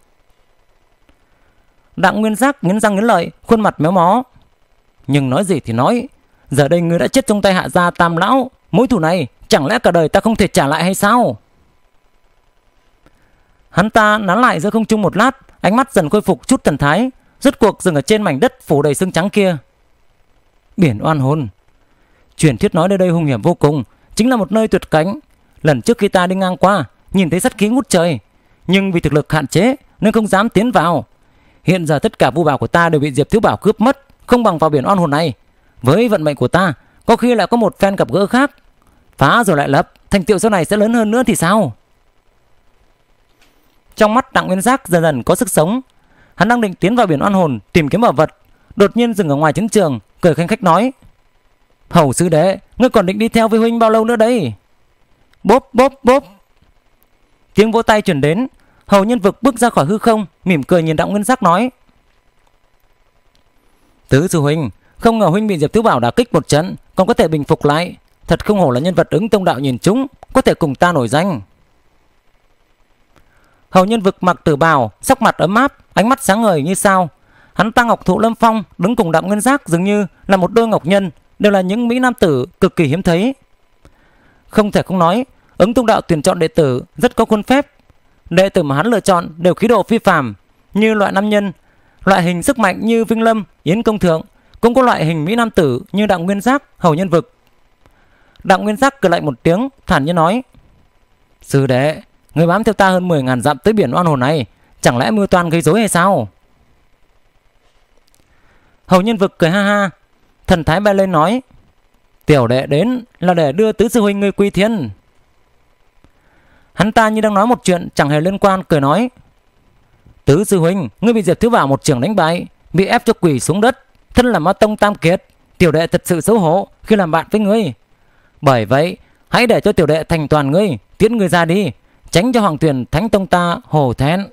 Đặng Nguyên Giác nghiến răng nghiến lợi, khuôn mặt méo mó. Nhưng nói gì thì nói, giờ đây ngươi đã chết trong tay Hạ gia Tam lão, mối thù này chẳng lẽ cả đời ta không thể trả lại hay sao? Hắn ta nán lại giữa không trung một lát, ánh mắt dần khôi phục chút thần thái, rốt cuộc dừng ở trên mảnh đất phủ đầy xương trắng kia. Biển oan hồn. Truyền thuyết nói nơi đây hung hiểm vô cùng, chính là một nơi tuyệt cảnh. Lần trước khi ta đi ngang qua, nhìn thấy sát khí ngút trời, nhưng vì thực lực hạn chế nên không dám tiến vào. Hiện giờ tất cả vu bảo của ta đều bị Diệp Thiếu Bảo cướp mất, không bằng vào biển oan hồn này. Với vận mệnh của ta, có khi lại có một phen gặp gỡ khác, phá rồi lại lập, thành tựu sau này sẽ lớn hơn nữa thì sao? Trong mắt Đặng Nguyên Giác dần dần có sức sống. Hắn đang định tiến vào biển oan hồn tìm kiếm bảo vật, đột nhiên dừng ở ngoài chiến trường, cười khanh khách nói: Hầu sư đệ, ngươi còn định đi theo với huynh bao lâu nữa đây? Bốp bốp bốp. Tiếng vỗ tay truyền đến. Hầu Nhân Vực bước ra khỏi hư không, mỉm cười nhìn Đặng Nguyên Giác nói: Tứ sư huynh, không ngờ huynh bị Diệp Thiếu Bảo đả kích một trận còn có thể bình phục lại, thật không hổ là nhân vật ứng tông đạo nhìn chúng, có thể cùng ta nổi danh. Hầu Nhân Vực mặc tử bào, sắc mặt ấm áp, ánh mắt sáng ngời như sao. Hắn ta ngọc thụ lâm phong, đứng cùng Đặng Nguyên Giác dường như là một đôi ngọc nhân, đều là những mỹ nam tử cực kỳ hiếm thấy. Không thể không nói, ứng tông đạo tuyển chọn đệ tử rất có khuôn phép. Đệ tử mà hắn lựa chọn đều khí độ phi phàm, như loại nam nhân, loại hình sức mạnh như Vinh Lâm, Yến Công Thượng, cũng có loại hình mỹ nam tử như Đặng Nguyên Giác, Hầu Nhân Vực. Đặng Nguyên Giác cười lạnh một tiếng, thản nhiên nói: Sư đệ, người bám theo ta hơn mười ngàn dặm tới biển oan hồn này, chẳng lẽ mưu toan gây rối hay sao? Hầu Nhân Vực cười ha ha, thần thái bay lên nói: Tiểu đệ đến là để đưa tứ sư huynh ngươi quy thiên. Hắn ta như đang nói một chuyện chẳng hề liên quan, cười nói: Tứ sư huynh, ngươi bị Diệp Thiếu Bảo một trường đánh bại, bị ép cho quỳ xuống đất, thân là Ma Tông Tam Kiệt, tiểu đệ thật sự xấu hổ khi làm bạn với ngươi. Bởi vậy, hãy để cho tiểu đệ thành toàn ngươi, tiễn ngươi ra đi, tránh cho Hoàng Tuyền Thánh Tông ta hổ thẹn.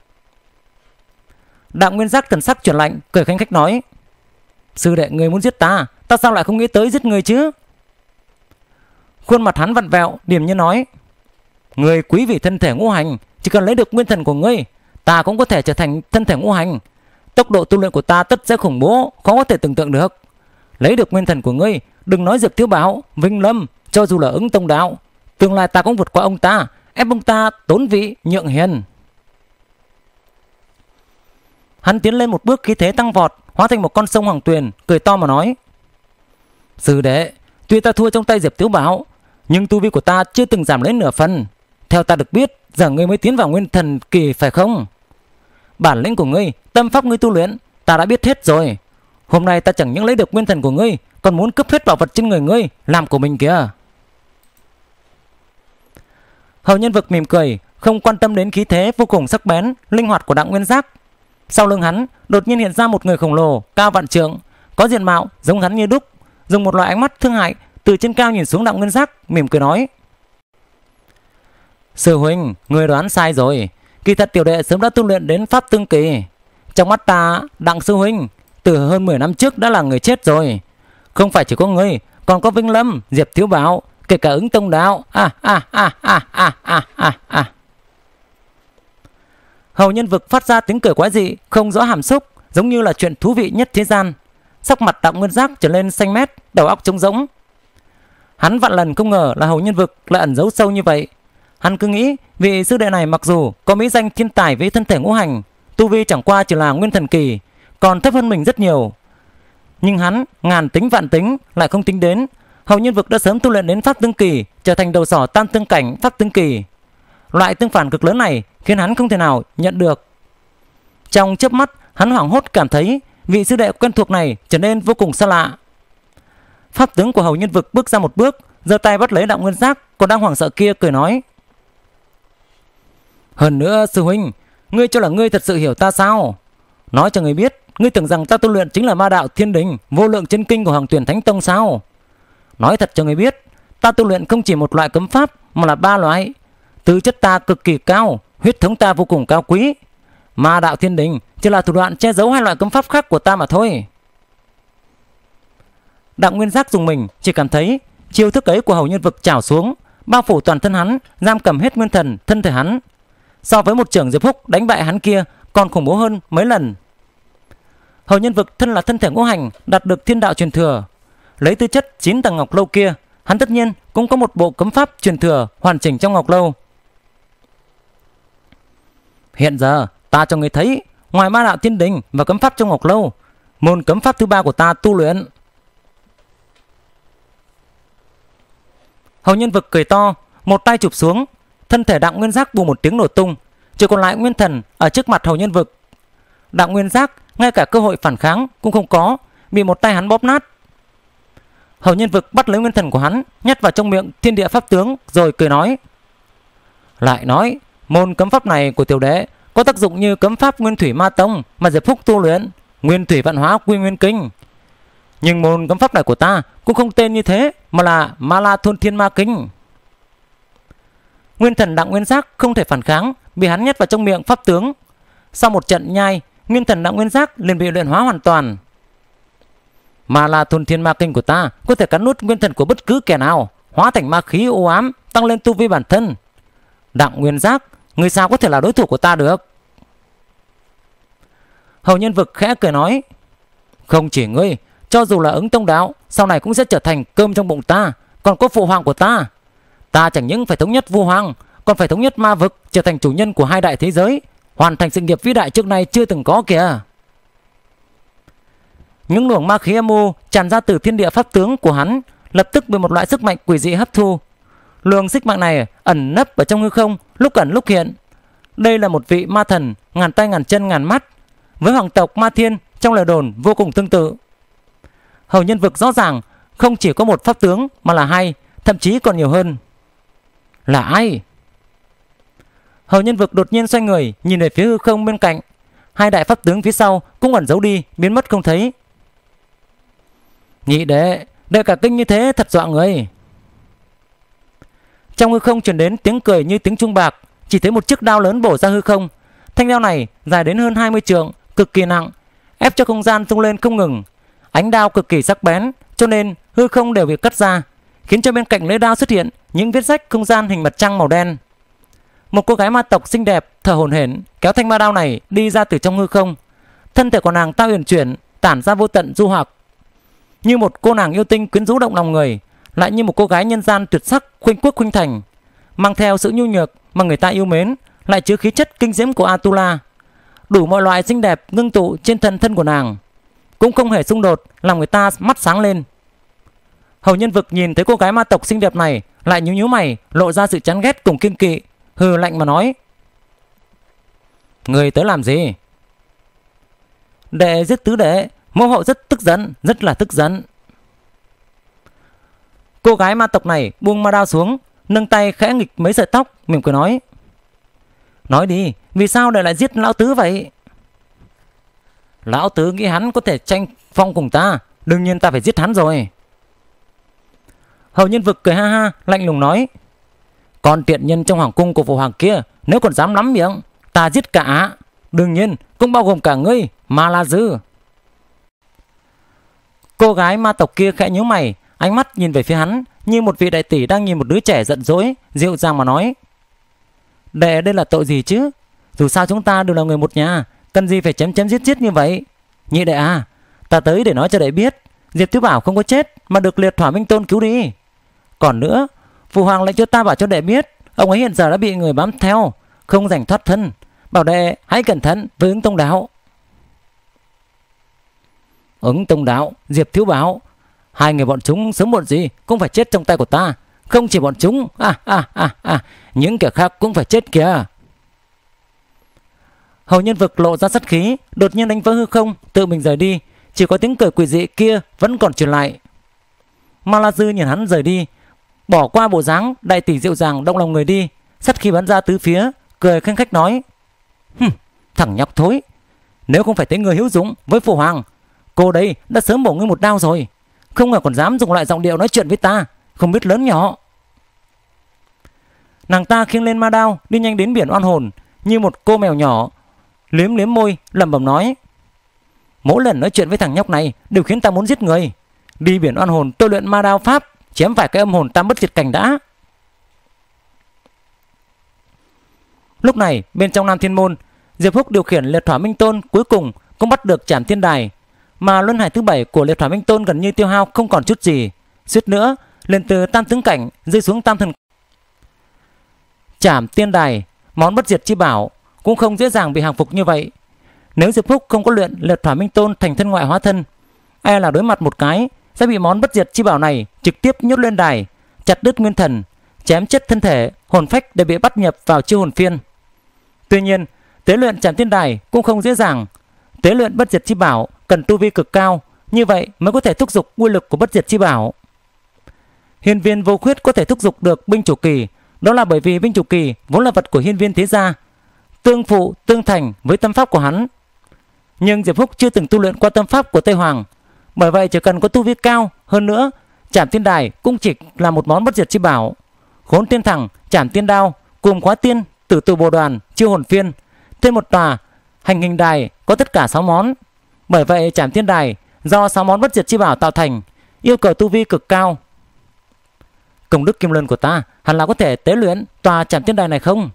Đặng Nguyên Giác thần sắc chuyển lạnh, cười khanh khách nói: Sư đệ ngươi muốn giết ta, ta sao lại không nghĩ tới giết ngươi chứ? Khuôn mặt hắn vặn vẹo, điềm nhiên nói: Ngươi quý vị thân thể ngũ hành, chỉ cần lấy được nguyên thần của ngươi, ta cũng có thể trở thành thân thể ngũ hành. Tốc độ tu luyện của ta tất sẽ khủng bố, khó có thể tưởng tượng được. Lấy được nguyên thần của ngươi, đừng nói Diệp Thiếu Bảo, Vinh Lâm, cho dù là ứng tông đạo, tương lai ta cũng vượt qua ông ta, ép ông ta tốn vị nhượng hiền. Hắn tiến lên một bước, khí thế tăng vọt, hóa thành một con sông Hoàng Tuyền, cười to mà nói: Sư đệ, tuy ta thua trong tay Diệp Thiếu Bảo, nhưng tu vi của ta chưa từng giảm lấy nửa phần. Theo ta được biết, giờ ngươi mới tiến vào nguyên thần kỳ phải không? Bản lĩnh của ngươi, tâm pháp ngươi tu luyện, ta đã biết hết rồi. Hôm nay ta chẳng những lấy được nguyên thần của ngươi, còn muốn cướp hết bảo vật trên người ngươi làm của mình kìa. Hầu Nhân Vực mỉm cười, không quan tâm đến khí thế vô cùng sắc bén, linh hoạt của Đặng Nguyên Giác. Sau lưng hắn đột nhiên hiện ra một người khổng lồ, cao vạn trượng, có diện mạo giống hắn như đúc, dùng một loại ánh mắt thương hại từ trên cao nhìn xuống Đặng Nguyên Giác, mỉm cười nói: Sư huynh, người đoán sai rồi. Kỳ thật tiểu đệ sớm đã tu luyện đến pháp tương kỳ. Trong mắt ta, Đặng sư huynh từ hơn mười năm trước đã là người chết rồi. Không phải chỉ có ngươi, còn có Vinh Lâm, Diệp Thiếu Bảo, kể cả Ứng Tông Đạo. À à à à à à à à. Hầu Nhân Vực phát ra tiếng cười quái dị, không rõ hàm xúc, giống như là chuyện thú vị nhất thế gian. Sắc mặt Đặng Nguyên Giác trở lên xanh mét, đầu óc trống rỗng. Hắn vạn lần không ngờ là Hầu Nhân Vực lại ẩn giấu sâu như vậy. Hắn cứ nghĩ vị sư đệ này mặc dù có mỹ danh thiên tài với thân thể ngũ hành, tu vi chẳng qua chỉ là nguyên thần kỳ, còn thấp hơn mình rất nhiều. Nhưng hắn ngàn tính vạn tính lại không tính đến Hầu Nhân Vực đã sớm tu luyện đến pháp tương kỳ, trở thành đầu sỏ tam tương cảnh pháp tương kỳ. Loại tương phản cực lớn này khiến hắn không thể nào nhận được. Trong chớp mắt, hắn hoảng hốt cảm thấy vị sư đệ quen thuộc này trở nên vô cùng xa lạ. Pháp tướng của Hầu Nhân Vực bước ra một bước, giơ tay bắt lấy Đặng Nguyên Giác còn đang hoảng sợ kia, cười nói: hơn nữa sư huynh, ngươi cho là ngươi thật sự hiểu ta sao? Nói cho ngươi biết, ngươi tưởng rằng ta tu luyện chính là ma đạo thiên đình vô lượng chân kinh của Hoàng Tuyển Thánh Tông sao? Nói thật cho ngươi biết, ta tu luyện không chỉ một loại cấm pháp mà là ba loại. Tư chất ta cực kỳ cao, huyết thống ta vô cùng cao quý. Ma đạo thiên đình chỉ là thủ đoạn che giấu hai loại cấm pháp khác của ta mà thôi. Đặng Nguyên Giác dùng mình, chỉ cảm thấy chiêu thức ấy của Hầu Nhân Vực trào xuống, bao phủ toàn thân hắn, giam cầm hết nguyên thần thân thể hắn. So với một trưởng Diệp Húc đánh bại hắn kia còn khủng bố hơn mấy lần. Hầu Nhân Vực thân là thân thể ngũ hành, đạt được thiên đạo truyền thừa. Lấy tư chất chín tầng ngọc lâu kia, hắn tất nhiên cũng có một bộ cấm pháp truyền thừa hoàn chỉnh trong ngọc lâu. Hiện giờ ta cho người thấy, ngoài ma đạo thiên đình và cấm pháp trong ngọc lâu, môn cấm pháp thứ ba của ta tu luyện. Hầu Nhân Vực cười to, một tay chụp xuống, thân thể Đặng Nguyên Giác bù một tiếng nổ tung, chỉ còn lại nguyên thần ở trước mặt Hầu Nhân Vực. Đặng Nguyên Giác ngay cả cơ hội phản kháng cũng không có, bị một tay hắn bóp nát. Hầu Nhân Vực bắt lấy nguyên thần của hắn, nhét vào trong miệng thiên địa pháp tướng, rồi cười nói: lại nói môn cấm pháp này của tiểu đệ có tác dụng như cấm pháp Nguyên Thủy Ma Tông mà Diệp Phúc tu luyện, Nguyên Thủy Vạn Hóa Quy Nguyên Kinh. Nhưng môn cấm pháp này của ta cũng không tên như thế, mà là Ma La Thôn Thiên Ma Kinh. Nguyên thần Đặng Nguyên Giác không thể phản kháng, bị hắn nhét vào trong miệng pháp tướng. Sau một trận nhai, nguyên thần Đặng Nguyên Giác liền bị luyện hóa hoàn toàn. Ma La Thôn Thiên Ma Kinh của ta có thể cắn nuốt nguyên thần của bất cứ kẻ nào, hóa thành ma khí u ám, tăng lên tu vi bản thân. Đặng Nguyên Giác, người sao có thể là đối thủ của ta được? Hầu Nhân Vực khẽ cười nói: không chỉ ngươi, cho dù là Ứng Tông Đạo sau này cũng sẽ trở thành cơm trong bụng ta, còn có phụ hoàng của ta. Ta chẳng những phải thống nhất Vu Hoàng, còn phải thống nhất ma vực, trở thành chủ nhân của hai đại thế giới, hoàn thành sự nghiệp vĩ đại trước nay chưa từng có kìa. Những luồng ma khí âm u tràn ra từ thiên địa pháp tướng của hắn lập tức bị một loại sức mạnh quỷ dị hấp thu. Luồng sức mạnh này ẩn nấp ở trong hư không, lúc ẩn lúc hiện. Đây là một vị ma thần ngàn tay ngàn chân ngàn mắt, với hoàng tộc Ma Thiên trong lời đồn vô cùng tương tự. Hầu Nhân Vực rõ ràng không chỉ có một pháp tướng mà là hai, thậm chí còn nhiều hơn. Là ai? Hầu Nhân Vực đột nhiên xoay người nhìn về phía hư không bên cạnh. Hai đại pháp tướng phía sau cũng ẩn giấu đi, biến mất không thấy. Nhị đệ, đệ cả kinh như thế thật dọa người. Trong hư không truyền đến tiếng cười như tiếng chuông bạc. Chỉ thấy một chiếc đao lớn bổ ra hư không. Thanh đao này dài đến hơn hai mươi trượng, cực kỳ nặng, ép cho không gian tung lên không ngừng. Ánh đao cực kỳ sắc bén, cho nên hư không đều bị cắt ra, khiến cho bên cạnh lưỡi đao xuất hiện những vết rách không gian hình mặt trăng màu đen. Một cô gái ma tộc xinh đẹp thở hổn hển kéo thanh ma đao này đi ra từ trong hư không. Thân thể của nàng ta uyển chuyển, tản ra vô tận du hoặc, như một cô nàng yêu tinh quyến rũ động lòng người, lại như một cô gái nhân gian tuyệt sắc khuynh quốc khuynh thành, mang theo sự nhu nhược mà người ta yêu mến, lại chứa khí chất kinh diễm của Atula. Đủ mọi loại xinh đẹp ngưng tụ trên thân thân của nàng, cũng không hề xung đột, làm người ta mắt sáng lên. Hầu Nhân Vực nhìn thấy cô gái ma tộc xinh đẹp này, lại nhíu nhíu mày, lộ ra sự chán ghét cùng kiêng kỵ, hừ lạnh mà nói: người tới làm gì? Đệ giết tứ đệ. Mẫu hậu rất tức giận, rất là tức giận. Cô gái ma tộc này buông ma đao xuống, nâng tay khẽ nghịch mấy sợi tóc, mỉm cười nói: nói đi, vì sao đệ lại giết lão tứ vậy? Lão tứ nghĩ hắn có thể tranh phong cùng ta, đương nhiên ta phải giết hắn rồi. Hầu Nhân Vực cười ha ha, lạnh lùng nói: con tiện nhân trong hoàng cung của phụ hoàng kia, nếu còn dám lắm miệng, ta giết cả. Đương nhiên cũng bao gồm cả ngươi, Ma La Dư. Cô gái ma tộc kia khẽ nhíu mày, ánh mắt nhìn về phía hắn như một vị đại tỷ đang nhìn một đứa trẻ giận dỗi, dịu dàng mà nói: Đệ, đây là tội gì chứ? Dù sao chúng ta đều là người một nhà, cần gì phải chém chém giết giết như vậy? Nhị đệ à, ta tới để nói cho đệ biết, Diệp Thiếu Bảo không có chết mà được Liệt Hỏa Minh Tôn cứu đi. Còn nữa, Phụ Hoàng lại cho ta bảo cho đệ biết, ông ấy hiện giờ đã bị người bám theo, không rảnh thoát thân. Bảo đệ hãy cẩn thận với Ứng Tông Đạo. Ứng Tông Đạo, Diệp Thiếu Bảo, hai người bọn chúng sớm muộn gì cũng phải chết trong tay của ta. Không chỉ bọn chúng, à à à à, những kẻ khác cũng phải chết kìa. Hầu Nhân Vực lộ ra sát khí, đột nhiên đánh vỡ hư không, tự mình rời đi. Chỉ có tiếng cười quỷ dị kia vẫn còn truyền lại. Ma La Dư nhìn hắn rời đi, bỏ qua bộ dáng đại tỷ dịu dàng động lòng người đi, sát khí bắn ra tứ phía, cười khanh khách nói: Hừm, thằng nhóc thối, nếu không phải thấy người hữu dụng với Phụ Hoàng, cô đây đã sớm bổ ngươi một đao rồi. Không ngờ còn dám dùng loại giọng điệu nói chuyện với ta, không biết lớn nhỏ. Nàng ta khiêng lên ma đao đi nhanh đến biển oan hồn, như một cô mèo nhỏ, liếm liếm môi lẩm bẩm nói: Mỗi lần nói chuyện với thằng nhóc này đều khiến ta muốn giết người. Đi biển oan hồn tôi luyện ma đao pháp, chém phải cái âm hồn tam bất diệt cảnh đã. Lúc này bên trong Nam Thiên Môn, Diệp Húc điều khiển Liệt Hỏa Minh Tôn cuối cùng cũng bắt được Trảm Tiên Đài, mà luân hải thứ bảy của Liệt Hỏa Minh Tôn gần như tiêu hao không còn chút gì, suýt nữa lên từ tam tướng cảnh rơi xuống tam thần. Trảm Tiên Đài, món bất diệt chi bảo, cũng không dễ dàng bị hàng phục như vậy. Nếu Diệp Húc không có luyện Liệt Hỏa Minh Tôn thành thân ngoại hóa thân, e là đối mặt một cái sẽ bị món bất diệt chi bảo này trực tiếp nhốt lên đài, chặt đứt nguyên thần, chém chết thân thể, hồn phách để bị bắt nhập vào chiêu hồn phiên. Tuy nhiên, tế luyện Trảm Tiên Đài cũng không dễ dàng. Tế luyện bất diệt chi bảo cần tu vi cực cao, như vậy mới có thể thúc giục uy lực của bất diệt chi bảo. Hiên viên vô khuyết có thể thúc giục được binh chủ kỳ, đó là bởi vì binh chủ kỳ vốn là vật của hiên viên thế gia, tương phụ tương thành với tâm pháp của hắn. Nhưng Diệp Húc chưa từng tu luyện qua tâm pháp của Tây Hoàng, bởi vậy chỉ cần có tu vi cao hơn nữa, Trảm Tiên Đài cũng chỉ là một món bất diệt chi bảo. Khốn Tiên Thẳng, Trảm Tiên Đao, Cùng Khóa Tiên, Tử Tù Bồ Đoàn, Chiêu Hồn Phiên, thêm một tòa hành hình đài có tất cả sáu món. Bởi vậy Trảm Tiên Đài do sáu món bất diệt chi bảo tạo thành, yêu cầu tu vi cực cao. Công đức kim luân của ta hẳn là có thể tế luyện tòa Trảm Tiên Đài này không?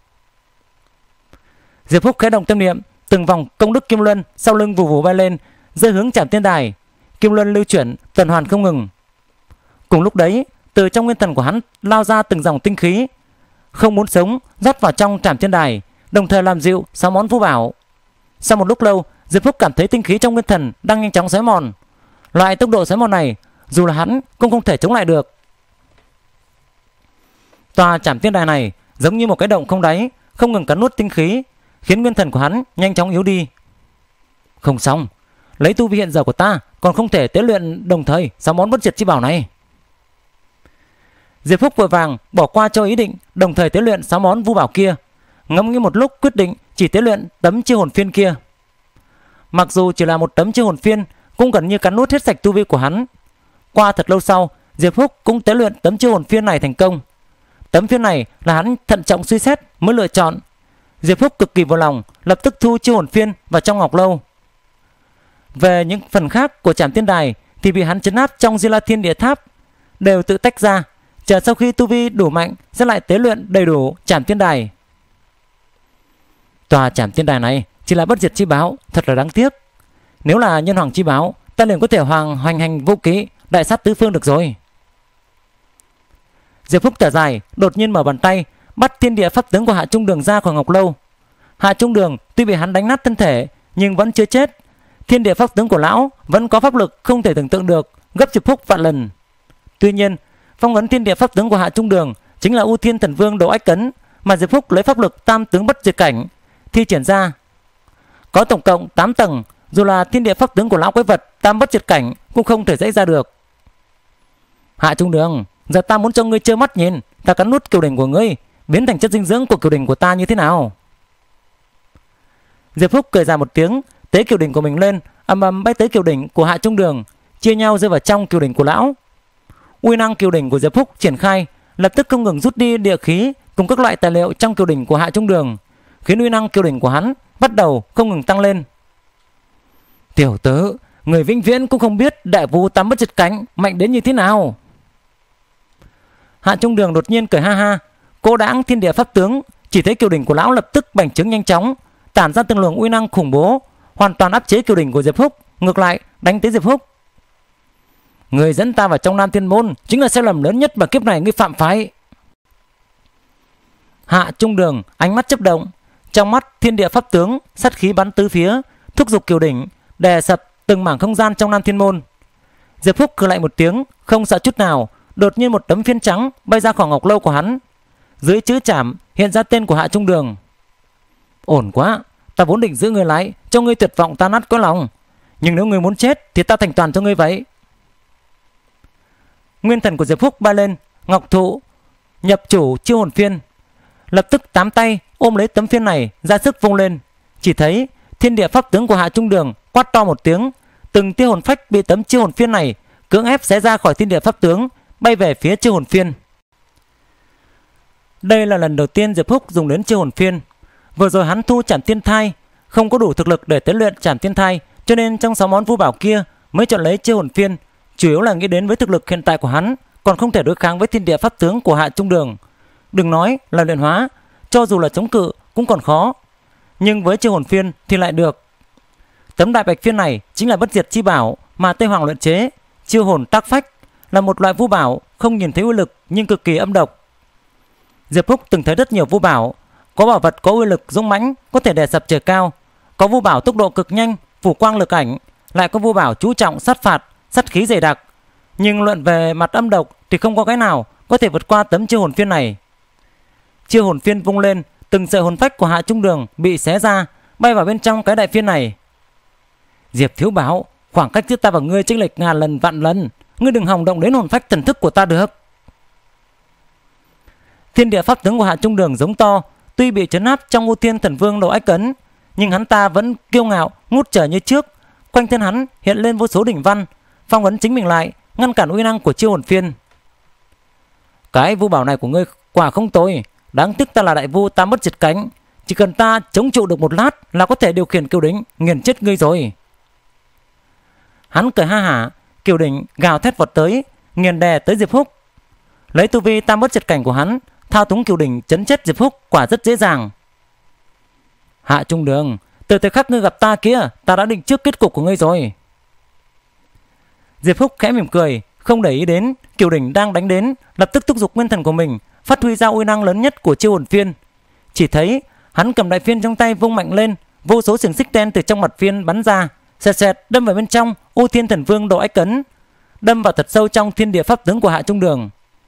Diệp Húc khẽ động tâm niệm, từng vòng công đức kim luân sau lưng vù vù bay lên, rơi hướng Trảm Tiên Đài. Kim luân lưu chuyển tuần hoàn không ngừng. Cùng lúc đấy, từ trong nguyên thần của hắn lao ra từng dòng tinh khí, không muốn sống rót vào trong Trảm Tiên Đài, đồng thời làm dịu sáu món phú bảo. Sau một lúc lâu, Diệp Húc cảm thấy tinh khí trong nguyên thần đang nhanh chóng xói mòn. Loại tốc độ xói mòn này, dù là hắn cũng không thể chống lại được. Tòa Trảm Tiên Đài này giống như một cái động không đáy, không ngừng cắn nuốt tinh khí, khiến nguyên thần của hắn nhanh chóng yếu đi. Không xong, lấy tu vi hiện giờ của ta còn không thể tế luyện đồng thời sáu món bất diệt chi bảo này. Diệp Húc vội vàng bỏ qua cho ý định đồng thời tế luyện sáu món vu bảo kia, ngẫm nghĩ một lúc quyết định chỉ tế luyện tấm chiêu hồn phiên kia. Mặc dù chỉ là một tấm chiêu hồn phiên, cũng gần như cắn nuốt hết sạch tu vi của hắn. Qua thật lâu sau, Diệp Húc cũng tế luyện tấm chiêu hồn phiên này thành công. Tấm phiên này là hắn thận trọng suy xét mới lựa chọn. Diệp Húc cực kỳ vừa lòng, lập tức thu chiêu hồn phiên vào trong ngọc lâu. Về những phần khác của Trảm Tiên Đài thì bị hắn trấn áp trong Di La Thiên Địa Tháp, đều tự tách ra, chờ sau khi tu vi đủ mạnh sẽ lại tế luyện đầy đủ Trảm Tiên Đài. Tòa Trảm Tiên Đài này chỉ là bất diệt chi báo, thật là đáng tiếc. Nếu là nhân hoàng chi báo, ta liền có thể hoàng hoành hành vô kỵ, đại sát tứ phương được rồi. Diệp Húc thở dài, đột nhiên mở bàn tay, bắt thiên địa pháp tướng của Hạ Trung Đường ra khỏi ngọc lâu. Hạ Trung Đường tuy bị hắn đánh nát thân thể, nhưng vẫn chưa chết. Thiên địa pháp tướng của lão vẫn có pháp lực không thể tưởng tượng được, gấp Diệp Húc vạn lần. Tuy nhiên, phong ấn thiên địa pháp tướng của Hạ Trung Đường chính là U Thiên Thần Vương Đấu Ách Cấn, mà Diệp Húc lấy pháp lực tam tướng bất diệt cảnh thi triển ra. Có tổng cộng tám tầng, dù là thiên địa pháp tướng của lão quái vật tam bất diệt cảnh cũng không thể dễ ra được. Hạ Trung Đường, giờ ta muốn cho ngươi trơ mắt nhìn ta cắn nuốt kiều đỉnh của ngươi, biến thành chất dinh dưỡng của kiều đỉnh của ta như thế nào. Diệp Húc cười dài một tiếng, tế kiều đỉnh của mình lên, ầm ầm bay tới kiều đỉnh của Hạ Trung Đường, chia nhau rơi vào trong kiều đỉnh của lão. Uy năng kiều đỉnh của Diệp Húc triển khai, lập tức không ngừng rút đi địa khí cùng các loại tài liệu trong kiều đỉnh của Hạ Trung Đường, khiến uy năng kiều đỉnh của hắn bắt đầu không ngừng tăng lên. Tiểu tử, người vĩnh viễn cũng không biết đại vu tam bất diệt cảnh mạnh đến như thế nào. Hạ Trung Đường đột nhiên cười ha ha, cô đãng thiên địa pháp tướng, chỉ thấy kiều đỉnh của lão lập tức bành trướng nhanh chóng, tản ra từng luồng uy năng khủng bố, hoàn toàn áp chế kiều đỉnh của Diệp Húc, ngược lại đánh tới Diệp Húc. Người dẫn ta vào trong Nam Thiên Môn chính là sai lầm lớn nhất mà kiếp này ngươi phạm phải. Hạ Trung Đường ánh mắt chớp động, trong mắt thiên địa pháp tướng sát khí bắn tứ phía, thúc giục kiều đỉnh đè sập từng mảng không gian trong Nam Thiên Môn. Diệp Húc cười lạnh một tiếng, không sợ chút nào, đột nhiên một tấm phiến trắng bay ra khỏi ngọc lâu của hắn, dưới chữ chảm hiện ra tên của Hạ Trung Đường. Ổn quá, ta vốn định giữ ngươi lại cho ngươi tuyệt vọng tan nát cõi lòng, nhưng nếu ngươi muốn chết thì ta thành toàn cho ngươi vậy. Nguyên thần của Diệp Húc bay lên, ngọc thụ nhập chủ chiêu hồn phiên, lập tức tám tay ôm lấy tấm phiên này ra sức vung lên. Chỉ thấy thiên địa pháp tướng của Hạ Trung Đường quát to một tiếng, từng tia hồn phách bị tấm chiêu hồn phiên này cưỡng ép xé ra khỏi thiên địa pháp tướng, bay về phía chiêu hồn phiên. Đây là lần đầu tiên Diệp Húc dùng đến chiêu hồn phiên. Vừa rồi hắn thu Trảm Tiên Thai, không có đủ thực lực để tế luyện Trảm Tiên Thai, cho nên trong sáu món vũ bảo kia mới chọn lấy chiêu hồn phiên, chủ yếu là nghĩ đến với thực lực hiện tại của hắn còn không thể đối kháng với thiên địa pháp tướng của Hạ Trung Đường. Đừng nói là luyện hóa, cho dù là chống cự cũng còn khó, nhưng với chiêu hồn phiên thì lại được. Tấm đại bạch phiên này chính là bất diệt chi bảo mà Tây Hoàng luyện chế, chiêu hồn tác phách, là một loại vũ bảo không nhìn thấy uy lực nhưng cực kỳ âm độc. Diệp Húc từng thấy rất nhiều vũ bảo, có bảo vật có uy lực dũng mãnh, có thể đè sập trời cao, có vũ bảo tốc độ cực nhanh, phủ quang lực ảnh, lại có vũ bảo chú trọng sát phạt, sát khí dày đặc. Nhưng luận về mặt âm độc thì không có cái nào có thể vượt qua tấm chiêu hồn phiên này. Chiêu hồn phiên vung lên, từng sợi hồn phách của Hạ Trung Đường bị xé ra, bay vào bên trong cái đại phiên này. Diệp thiếu bảo, khoảng cách giữa ta và ngươi chênh lệch ngàn lần vạn lần, ngươi đừng hòng động đến hồn phách thần thức của ta được. Thiên địa pháp tướng của Hạ Trung Đường giống to, tuy bị trấn áp trong U Thiên Thần Vương Độ Ách Ấn, nhưng hắn ta vẫn kiêu ngạo ngút trời như trước. Quanh thân hắn hiện lên vô số đỉnh văn, phong ấn chính mình lại, ngăn cản uy năng của chiêu hồn phiên. Cái vũ bảo này của ngươi quả không tồi, đáng tiếc ta là đại vu tam bất diệt cánh, chỉ cần ta chống trụ được một lát là có thể điều khiển kiều đỉnh nghiền chết ngươi rồi. Hắn cười ha hả, kiều đỉnh gào thét vọt tới, nghiền đè tới Diệp Húc. Lấy tu vi tam bất diệt cảnh của hắn, thao túng kiều đỉnh chấn chết Diệp Húc quả rất dễ dàng. Hạ Trung Đường, từ thời khắc ngươi gặp ta kia, ta đã định trước kết cục của ngươi rồi. Diệp Húc khẽ mỉm cười, không để ý đến kiều đỉnh đang đánh đến, lập tức thúc giục nguyên thần của mình, phát huy ra uy năng lớn nhất của chiêu hồn phiên. Chỉ thấy hắn cầm đại phiên trong tay vung mạnh lên, vô số xiềng xích đen từ trong mặt phiên bắn ra, xẹt xẹt đâm vào bên trong U Thiên Thần Vương Độ Ách Ấn, đâm vào thật sâu trong thiên địa pháp tướng của Hạ Trung Đường.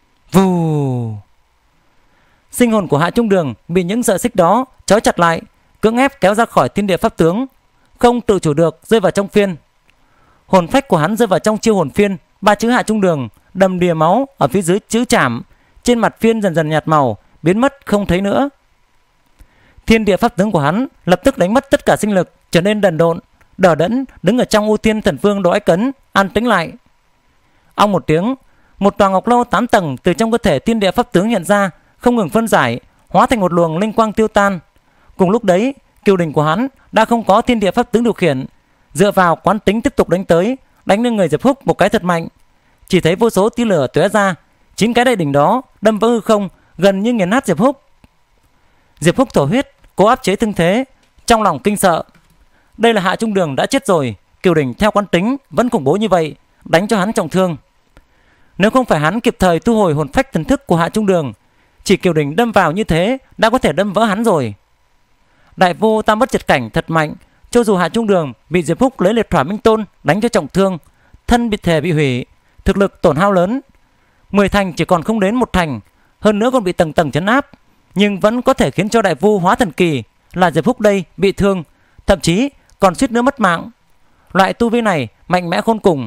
Vù! Sinh hồn của Hạ Trung Đường bị những sợi xích đó trói chặt lại, cưỡng ép kéo ra khỏi thiên địa pháp tướng, không tự chủ được rơi vào trong phiên. Hồn phách của hắn rơi vào trong chiêu hồn phiên, ba chữ Hạ Trung Đường đầm đìa máu ở phía dưới chữ chảm, trên mặt phiên dần dần nhạt màu, biến mất không thấy nữa. Thiên địa pháp tướng của hắn lập tức đánh mất tất cả sinh lực, trở nên đần độn, đờ đẫn đứng ở trong U Thiên Thần Vương Độ Ách Ấn, an tĩnh lại. Ong một tiếng, một tòa ngọc lâu tám tầng từ trong cơ thể thiên địa pháp tướng hiện ra, không ngừng phân giải, hóa thành một luồng linh quang tiêu tan. Cùng lúc đấy, kiều đỉnh của hắn đã không có thiên địa pháp tướng điều khiển, dựa vào quán tính tiếp tục đánh tới, đánh lên người Diệp Húc một cái thật mạnh. Chỉ thấy vô số tia lửa tóe ra, chín cái đại đỉnh đó đâm vào hư không, gần như nghiền nát Diệp Húc. Diệp Húc thổ huyết, cố áp chế thương thế, trong lòng kinh sợ. Đây là Hạ Trung Đường đã chết rồi, kiều đỉnh theo quán tính vẫn khủng bố như vậy, đánh cho hắn trọng thương. Nếu không phải hắn kịp thời thu hồi hồn phách thần thức của Hạ Trung Đường, chỉ kiều đỉnh đâm vào như thế đã có thể đâm vỡ hắn rồi. Đại vô tam bất diệt cảnh thật mạnh, cho dù Hạ Trung Đường bị Diệp Húc lấy liệt hỏa minh tôn đánh cho trọng thương, thân bị thể bị hủy, thực lực tổn hao lớn, mười thành chỉ còn không đến một thành, hơn nữa còn bị tầng tầng chấn áp, nhưng vẫn có thể khiến cho đại vu hóa thần kỳ là Diệp Húc đây bị thương, thậm chí còn suýt nữa mất mạng. Loại tu vi này mạnh mẽ khôn cùng.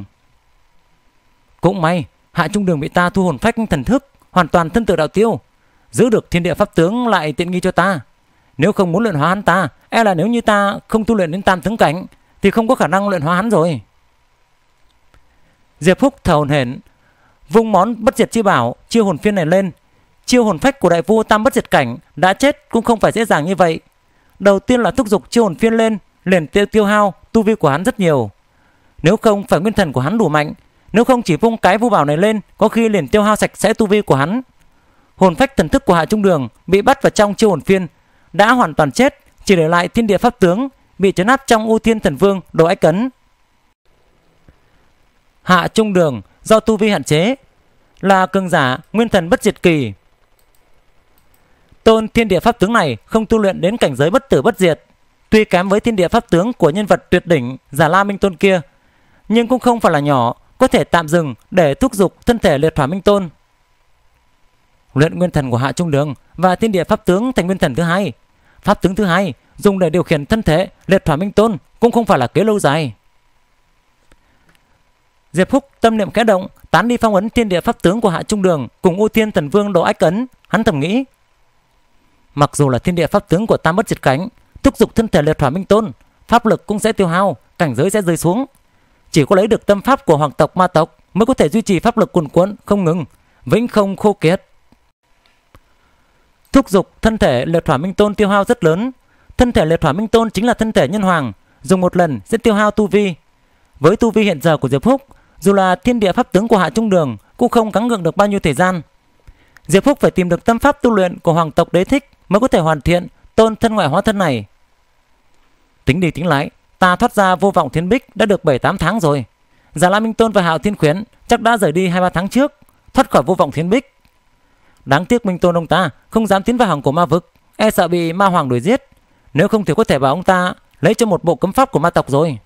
Cũng may Hạ Trung Đường bị ta thu hồn phách thần thức, hoàn toàn thân tự đạo tiêu, giữ được thiên địa pháp tướng lại tiện nghi cho ta. Nếu không muốn luyện hóa hắn ta, e là nếu như ta không tu luyện đến tam tướng cảnh thì không có khả năng luyện hóa hắn rồi. Diệp Húc thở hổn hển, vung món bất diệt chi bảo chiêu hồn phiên này lên. Chiêu hồn phách của đại vu tam bất diệt cảnh đã chết cũng không phải dễ dàng như vậy. đầu tiên là thúc giục chiêu hồn phiên lên, liền tiêu tiêu hao tu vi của hắn rất nhiều. Nếu không phải nguyên thần của hắn đủ mạnh, nếu không chỉ vung cái vu bảo này lên, có khi liền tiêu hao sạch sẽ tu vi của hắn. Hồn phách thần thức của Hạ Trung Đường bị bắt vào trong chiêu hồn phiên, đã hoàn toàn chết, chỉ để lại thiên địa pháp tướng bị trấn áp trong U Thiên Thần Vương Đồ Ách Ấn. Hạ Trung Đường do tu vi hạn chế, là cường giả nguyên thần bất diệt kỳ. Tôn thiên địa pháp tướng này không tu luyện đến cảnh giới bất tử bất diệt, tuy kém với thiên địa pháp tướng của nhân vật tuyệt đỉnh Già La Minh Tôn kia, nhưng cũng không phải là nhỏ, có thể tạm dừng để thúc giục thân thể Liệt Hỏa Minh Tôn. Luyện nguyên thần của Hạ Trung Đường và thiên địa pháp tướng thành nguyên thần thứ hai. Pháp tướng thứ hai dùng để điều khiển thân thể Liệt Hỏa Minh Tôn cũng không phải là kế lâu dài. Diệp Húc tâm niệm khẽ động, tán đi phong ấn thiên địa pháp tướng của Hạ Trung Đường cùng U Thiên Thần Vương Đồ Ách Ấn. Hắn thầm nghĩ, mặc dù là thiên địa pháp tướng của Tam Bất Diệt Cảnh, thúc giục thân thể Liệt Hỏa Minh Tôn, pháp lực cũng sẽ tiêu hao, cảnh giới sẽ rơi xuống. Chỉ có lấy được tâm pháp của hoàng tộc ma tộc mới có thể duy trì pháp lực cuồn cuộn không ngừng, vĩnh không khô kiệt. Thúc giục thân thể Liệt Hỏa Minh Tôn tiêu hao rất lớn. Thân thể Liệt Hỏa Minh Tôn chính là thân thể nhân hoàng, dùng một lần sẽ tiêu hao tu vi. Với tu vi hiện giờ của Diệp Húc, dù là thiên địa pháp tướng của Hạ Trung Đường cũng không gắng gượng được bao nhiêu thời gian. Diệp Húc phải tìm được tâm pháp tu luyện của hoàng tộc Đế Thích mới có thể hoàn thiện tôn thân ngoại hóa thân này. Tính đi tính lại, ta thoát ra Vô Vọng Thiên Bích đã được bảy tám tháng rồi. Già La Minh Tôn và Hạo Thiên Khuyến chắc đã rời đi hai ba tháng trước, thoát khỏi Vô Vọng Thiên Bích. Đáng tiếc Minh Tôn ông ta không dám tiến vào hàng của ma vực, e sợ bị ma hoàng đuổi giết. Nếu không thì có thể bảo ông ta lấy cho một bộ cấm pháp của ma tộc rồi.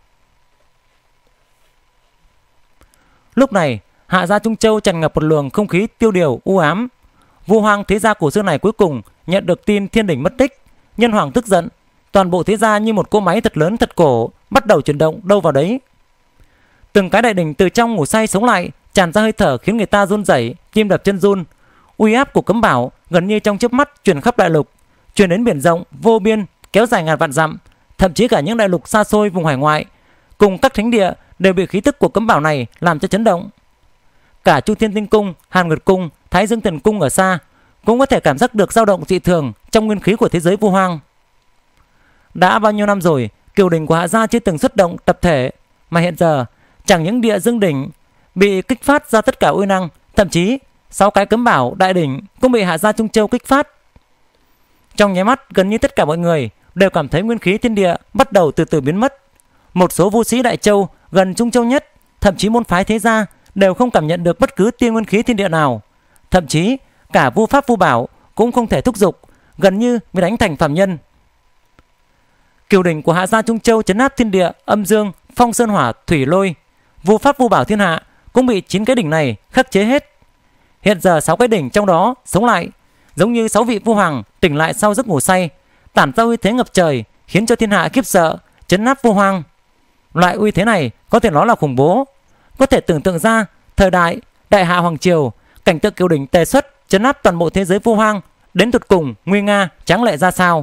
Lúc này, Hạ gia Trung Châu tràn ngập một luồng không khí tiêu điều u ám. Vu Hoang thế gia cổ xưa này cuối cùng nhận được tin thiên đỉnh mất tích. Nhân hoàng tức giận, toàn bộ thế gia như một cỗ máy thật lớn thật cổ bắt đầu chuyển động đâu vào đấy. Từng cái đại đỉnh từ trong ngủ say sống lại, tràn ra hơi thở khiến người ta run rẩy, tim đập chân run. Uy áp của cấm bảo gần như trong chớp mắt truyền khắp đại lục, truyền đến biển rộng vô biên kéo dài ngàn vạn dặm, thậm chí cả những đại lục xa xôi vùng hải ngoại cùng các thánh địa đều bị khí tức của cấm bảo này làm cho chấn động. Cả Chu Thiên Tinh Cung, Hàn Nguyệt Cung, Thái Dương Thần Cung ở xa cũng có thể cảm giác được dao động dị thường trong nguyên khí của thế giới Vu Hoang. Đã bao nhiêu năm rồi, kiều đỉnh của Hạ gia chưa từng xuất động tập thể, mà hiện giờ chẳng những địa dương đỉnh bị kích phát ra tất cả uy năng, thậm chí sáu cái cấm bảo đại đỉnh cũng bị Hạ gia Trung Châu kích phát. Trong nháy mắt, gần như tất cả mọi người đều cảm thấy nguyên khí thiên địa bắt đầu từ từ biến mất. Một số vu sĩ Đại Châu gần Trung Châu nhất, thậm chí môn phái thế gia đều không cảm nhận được bất cứ tia nguyên khí thiên địa nào. Thậm chí cả vu pháp vu bảo cũng không thể thúc giục, gần như bị đánh thành phàm nhân. Kiều đỉnh của Hạ gia Trung Châu trấn áp thiên địa, âm dương, phong sơn hỏa, thủy lôi. Vu pháp vu bảo thiên hạ cũng bị chín cái đỉnh này khắc chế hết. Hiện giờ sáu cái đỉnh trong đó sống lại, giống như sáu vị vu hoàng tỉnh lại sau giấc ngủ say, tản ra uy thế ngập trời, khiến cho thiên hạ khiếp sợ, trấn áp Vu Hoang. Loại uy thế này có thể nói là khủng bố. Có thể tưởng tượng ra thời đại Đại Hạ Hoàng Triều, cảnh tượng kiều đỉnh tề xuất trấn áp toàn bộ thế giới Vu Hoang đến tột cùng nguy nga tráng lệ ra sao.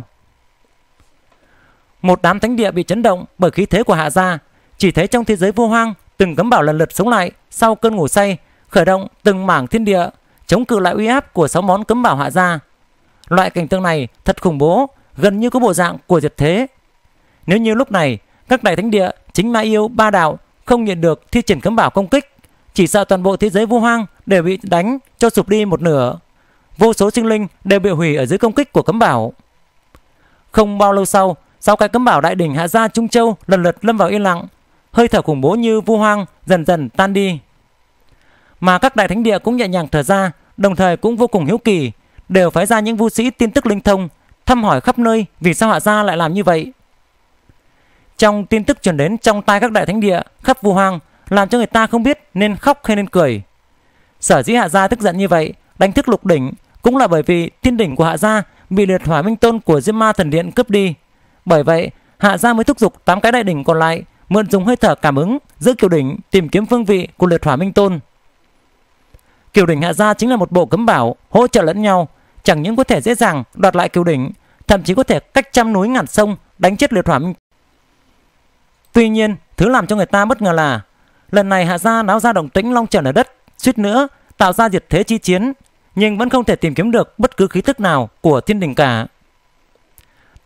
Một đám thánh địa bị chấn động bởi khí thế của Hạ gia. Chỉ thấy trong thế giới Vu Hoang, từng cấm bảo lần lượt sống lại sau cơn ngủ say, khởi động từng mảng thiên địa, chống cự lại uy áp của sáu món cấm bảo Hạ gia. Loại cảnh tượng này thật khủng bố, gần như có bộ dạng của diệt thế. Nếu như lúc này các đại thánh địa, chính ma yêu, ba đạo không nhận được thi triển cấm bảo công kích, chỉ sợ toàn bộ thế giới Vu Hoang đều bị đánh cho sụp đi một nửa. Vô số sinh linh đều bị hủy ở dưới công kích của cấm bảo. Không bao lâu sau, sau cái cấm bảo đại đỉnh Hạ gia Trung Châu lần lượt lâm vào yên lặng, hơi thở khủng bố như Vu Hoang dần dần tan đi. Mà các đại thánh địa cũng nhẹ nhàng thở ra, đồng thời cũng vô cùng hiếu kỳ, đều phái ra những vu sĩ tin tức linh thông thăm hỏi khắp nơi vì sao Hạ gia lại làm như vậy. Trong tin tức truyền đến trong tai các đại thánh địa khắp Vu Hoang, làm cho người ta không biết nên khóc hay nên cười. Sở dĩ Hạ gia tức giận như vậy, đánh thức lục đỉnh, cũng là bởi vì thiên đỉnh của Hạ gia bị Liệt Hỏa Minh Tôn của Diêm Ma Thần Điện cướp đi. Bởi vậy Hạ gia mới thúc giục tám cái đại đỉnh còn lại mượn dùng hơi thở cảm ứng giữa kiều đỉnh tìm kiếm phương vị của Liệt Hỏa Minh Tôn. Kiều đỉnh Hạ gia chính là một bộ cấm bảo hỗ trợ lẫn nhau, chẳng những có thể dễ dàng đoạt lại kiều đỉnh, thậm chí có thể cách trăm núi ngàn sông đánh chết Liệt Hỏa Minh. Tuy nhiên, thứ làm cho người ta bất ngờ là lần này Hạ gia náo ra động tĩnh long trời ở đất, suýt nữa tạo ra diệt thế chi chiến, nhưng vẫn không thể tìm kiếm được bất cứ khí tức nào của thiên đỉnh cả.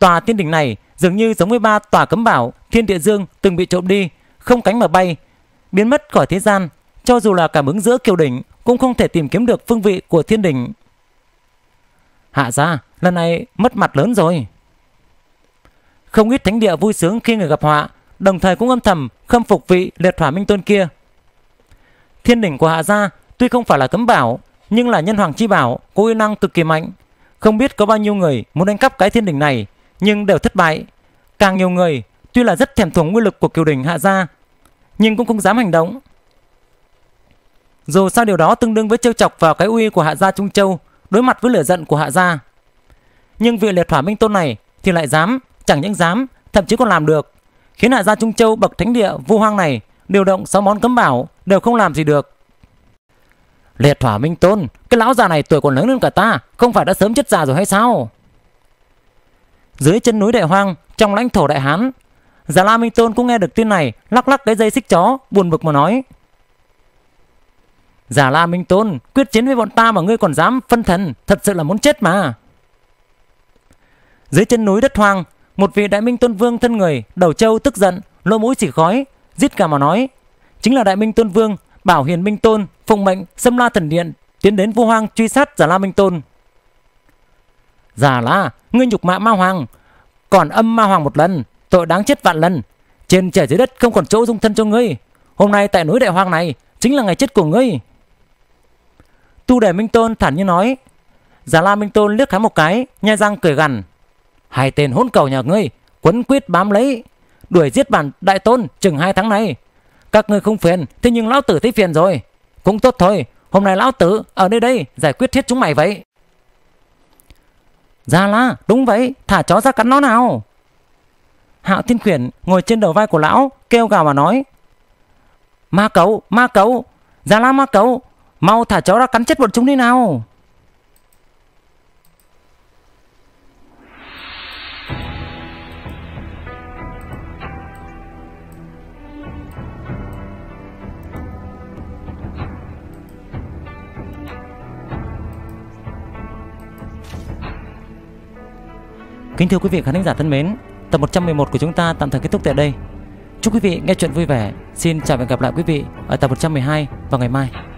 Tòa thiên đình này dường như giống với ba tòa cấm bảo Thiên Địa Dương từng bị trộm đi, không cánh mà bay, biến mất khỏi thế gian. Cho dù là cảm ứng giữa kiều đỉnh cũng không thể tìm kiếm được phương vị của thiên đình. Hạ gia lần này mất mặt lớn rồi. Không ít thánh địa vui sướng khi người gặp họa, đồng thời cũng âm thầm khâm phục vị Liệt Hỏa Minh Tôn kia. Thiên đỉnh của Hạ gia tuy không phải là cấm bảo, nhưng là nhân hoàng chi bảo, có uy năng cực kỳ mạnh. Không biết có bao nhiêu người muốn đánh cắp cái thiên đỉnh này, nhưng đều thất bại. Càng nhiều người tuy là rất thèm thuồng uy lực của kiều đỉnh Hạ gia, nhưng cũng không dám hành động. Dù sao điều đó tương đương với trêu chọc vào cái uy của Hạ gia Trung Châu, đối mặt với lửa giận của Hạ gia. Nhưng vị Liệt Hỏa Minh Tôn này thì lại dám, chẳng những dám, thậm chí còn làm được, khiến Hạ gia Trung Châu bậc thánh địa vu hoang này điều động sáu món cấm bảo đều không làm gì được. Liệt Hỏa Minh Tôn, cái lão già này tuổi còn lớn hơn cả ta, không phải đã sớm chết già rồi hay sao? Dưới chân núi Đại Hoang, trong lãnh thổ Đại Hán, Già La Minh Tôn cũng nghe được tin này, lắc lắc cái dây xích chó, buồn bực mà nói: Già La Minh Tôn, quyết chiến với bọn ta mà ngươi còn dám phân thần, thật sự là muốn chết mà. Dưới chân núi đất hoang, một vị Đại Minh Tôn Vương thân người, đầu trâu tức giận, lỗ mũi xì khói, rít cả mà nói: chính là Đại Minh Tôn Vương Bảo Hiền Minh Tôn phụng mệnh xâm la thần điện, tiến đến vu hoang truy sát Già La Minh Tôn. Già La, ngươi nhục mạ ma hoàng, còn âm ma hoàng một lần, tội đáng chết vạn lần. Trên trời dưới đất không còn chỗ dung thân cho ngươi. Hôm nay tại núi Đại Hoang này chính là ngày chết của ngươi. Tu Đề Minh Tôn thản nhiên nói. Già La Minh Tôn liếc hắn một cái, nhai răng cười gằn: hai tên hỗn cầu nhà ngươi quấn quýt bám lấy, đuổi giết bản đại tôn chừng hai tháng này. Các ngươi không phiền, thế nhưng lão tử thấy phiền rồi. Cũng tốt thôi, hôm nay lão tử ở nơi đây giải quyết hết chúng mày vậy. Già La, đúng vậy, thả chó ra cắn nó nào. Hạo Thiên Khuyển ngồi trên đầu vai của lão, kêu gào mà nói: ma cẩu, ma cẩu, Già La ma cẩu, mau thả chó ra cắn chết bọn chúng đi nào. Kính thưa quý vị khán giả thân mến, tập một trăm mười một của chúng ta tạm thời kết thúc tại đây. Chúc quý vị nghe chuyện vui vẻ. Xin chào và hẹn gặp lại quý vị ở tập một trăm mười hai vào ngày mai.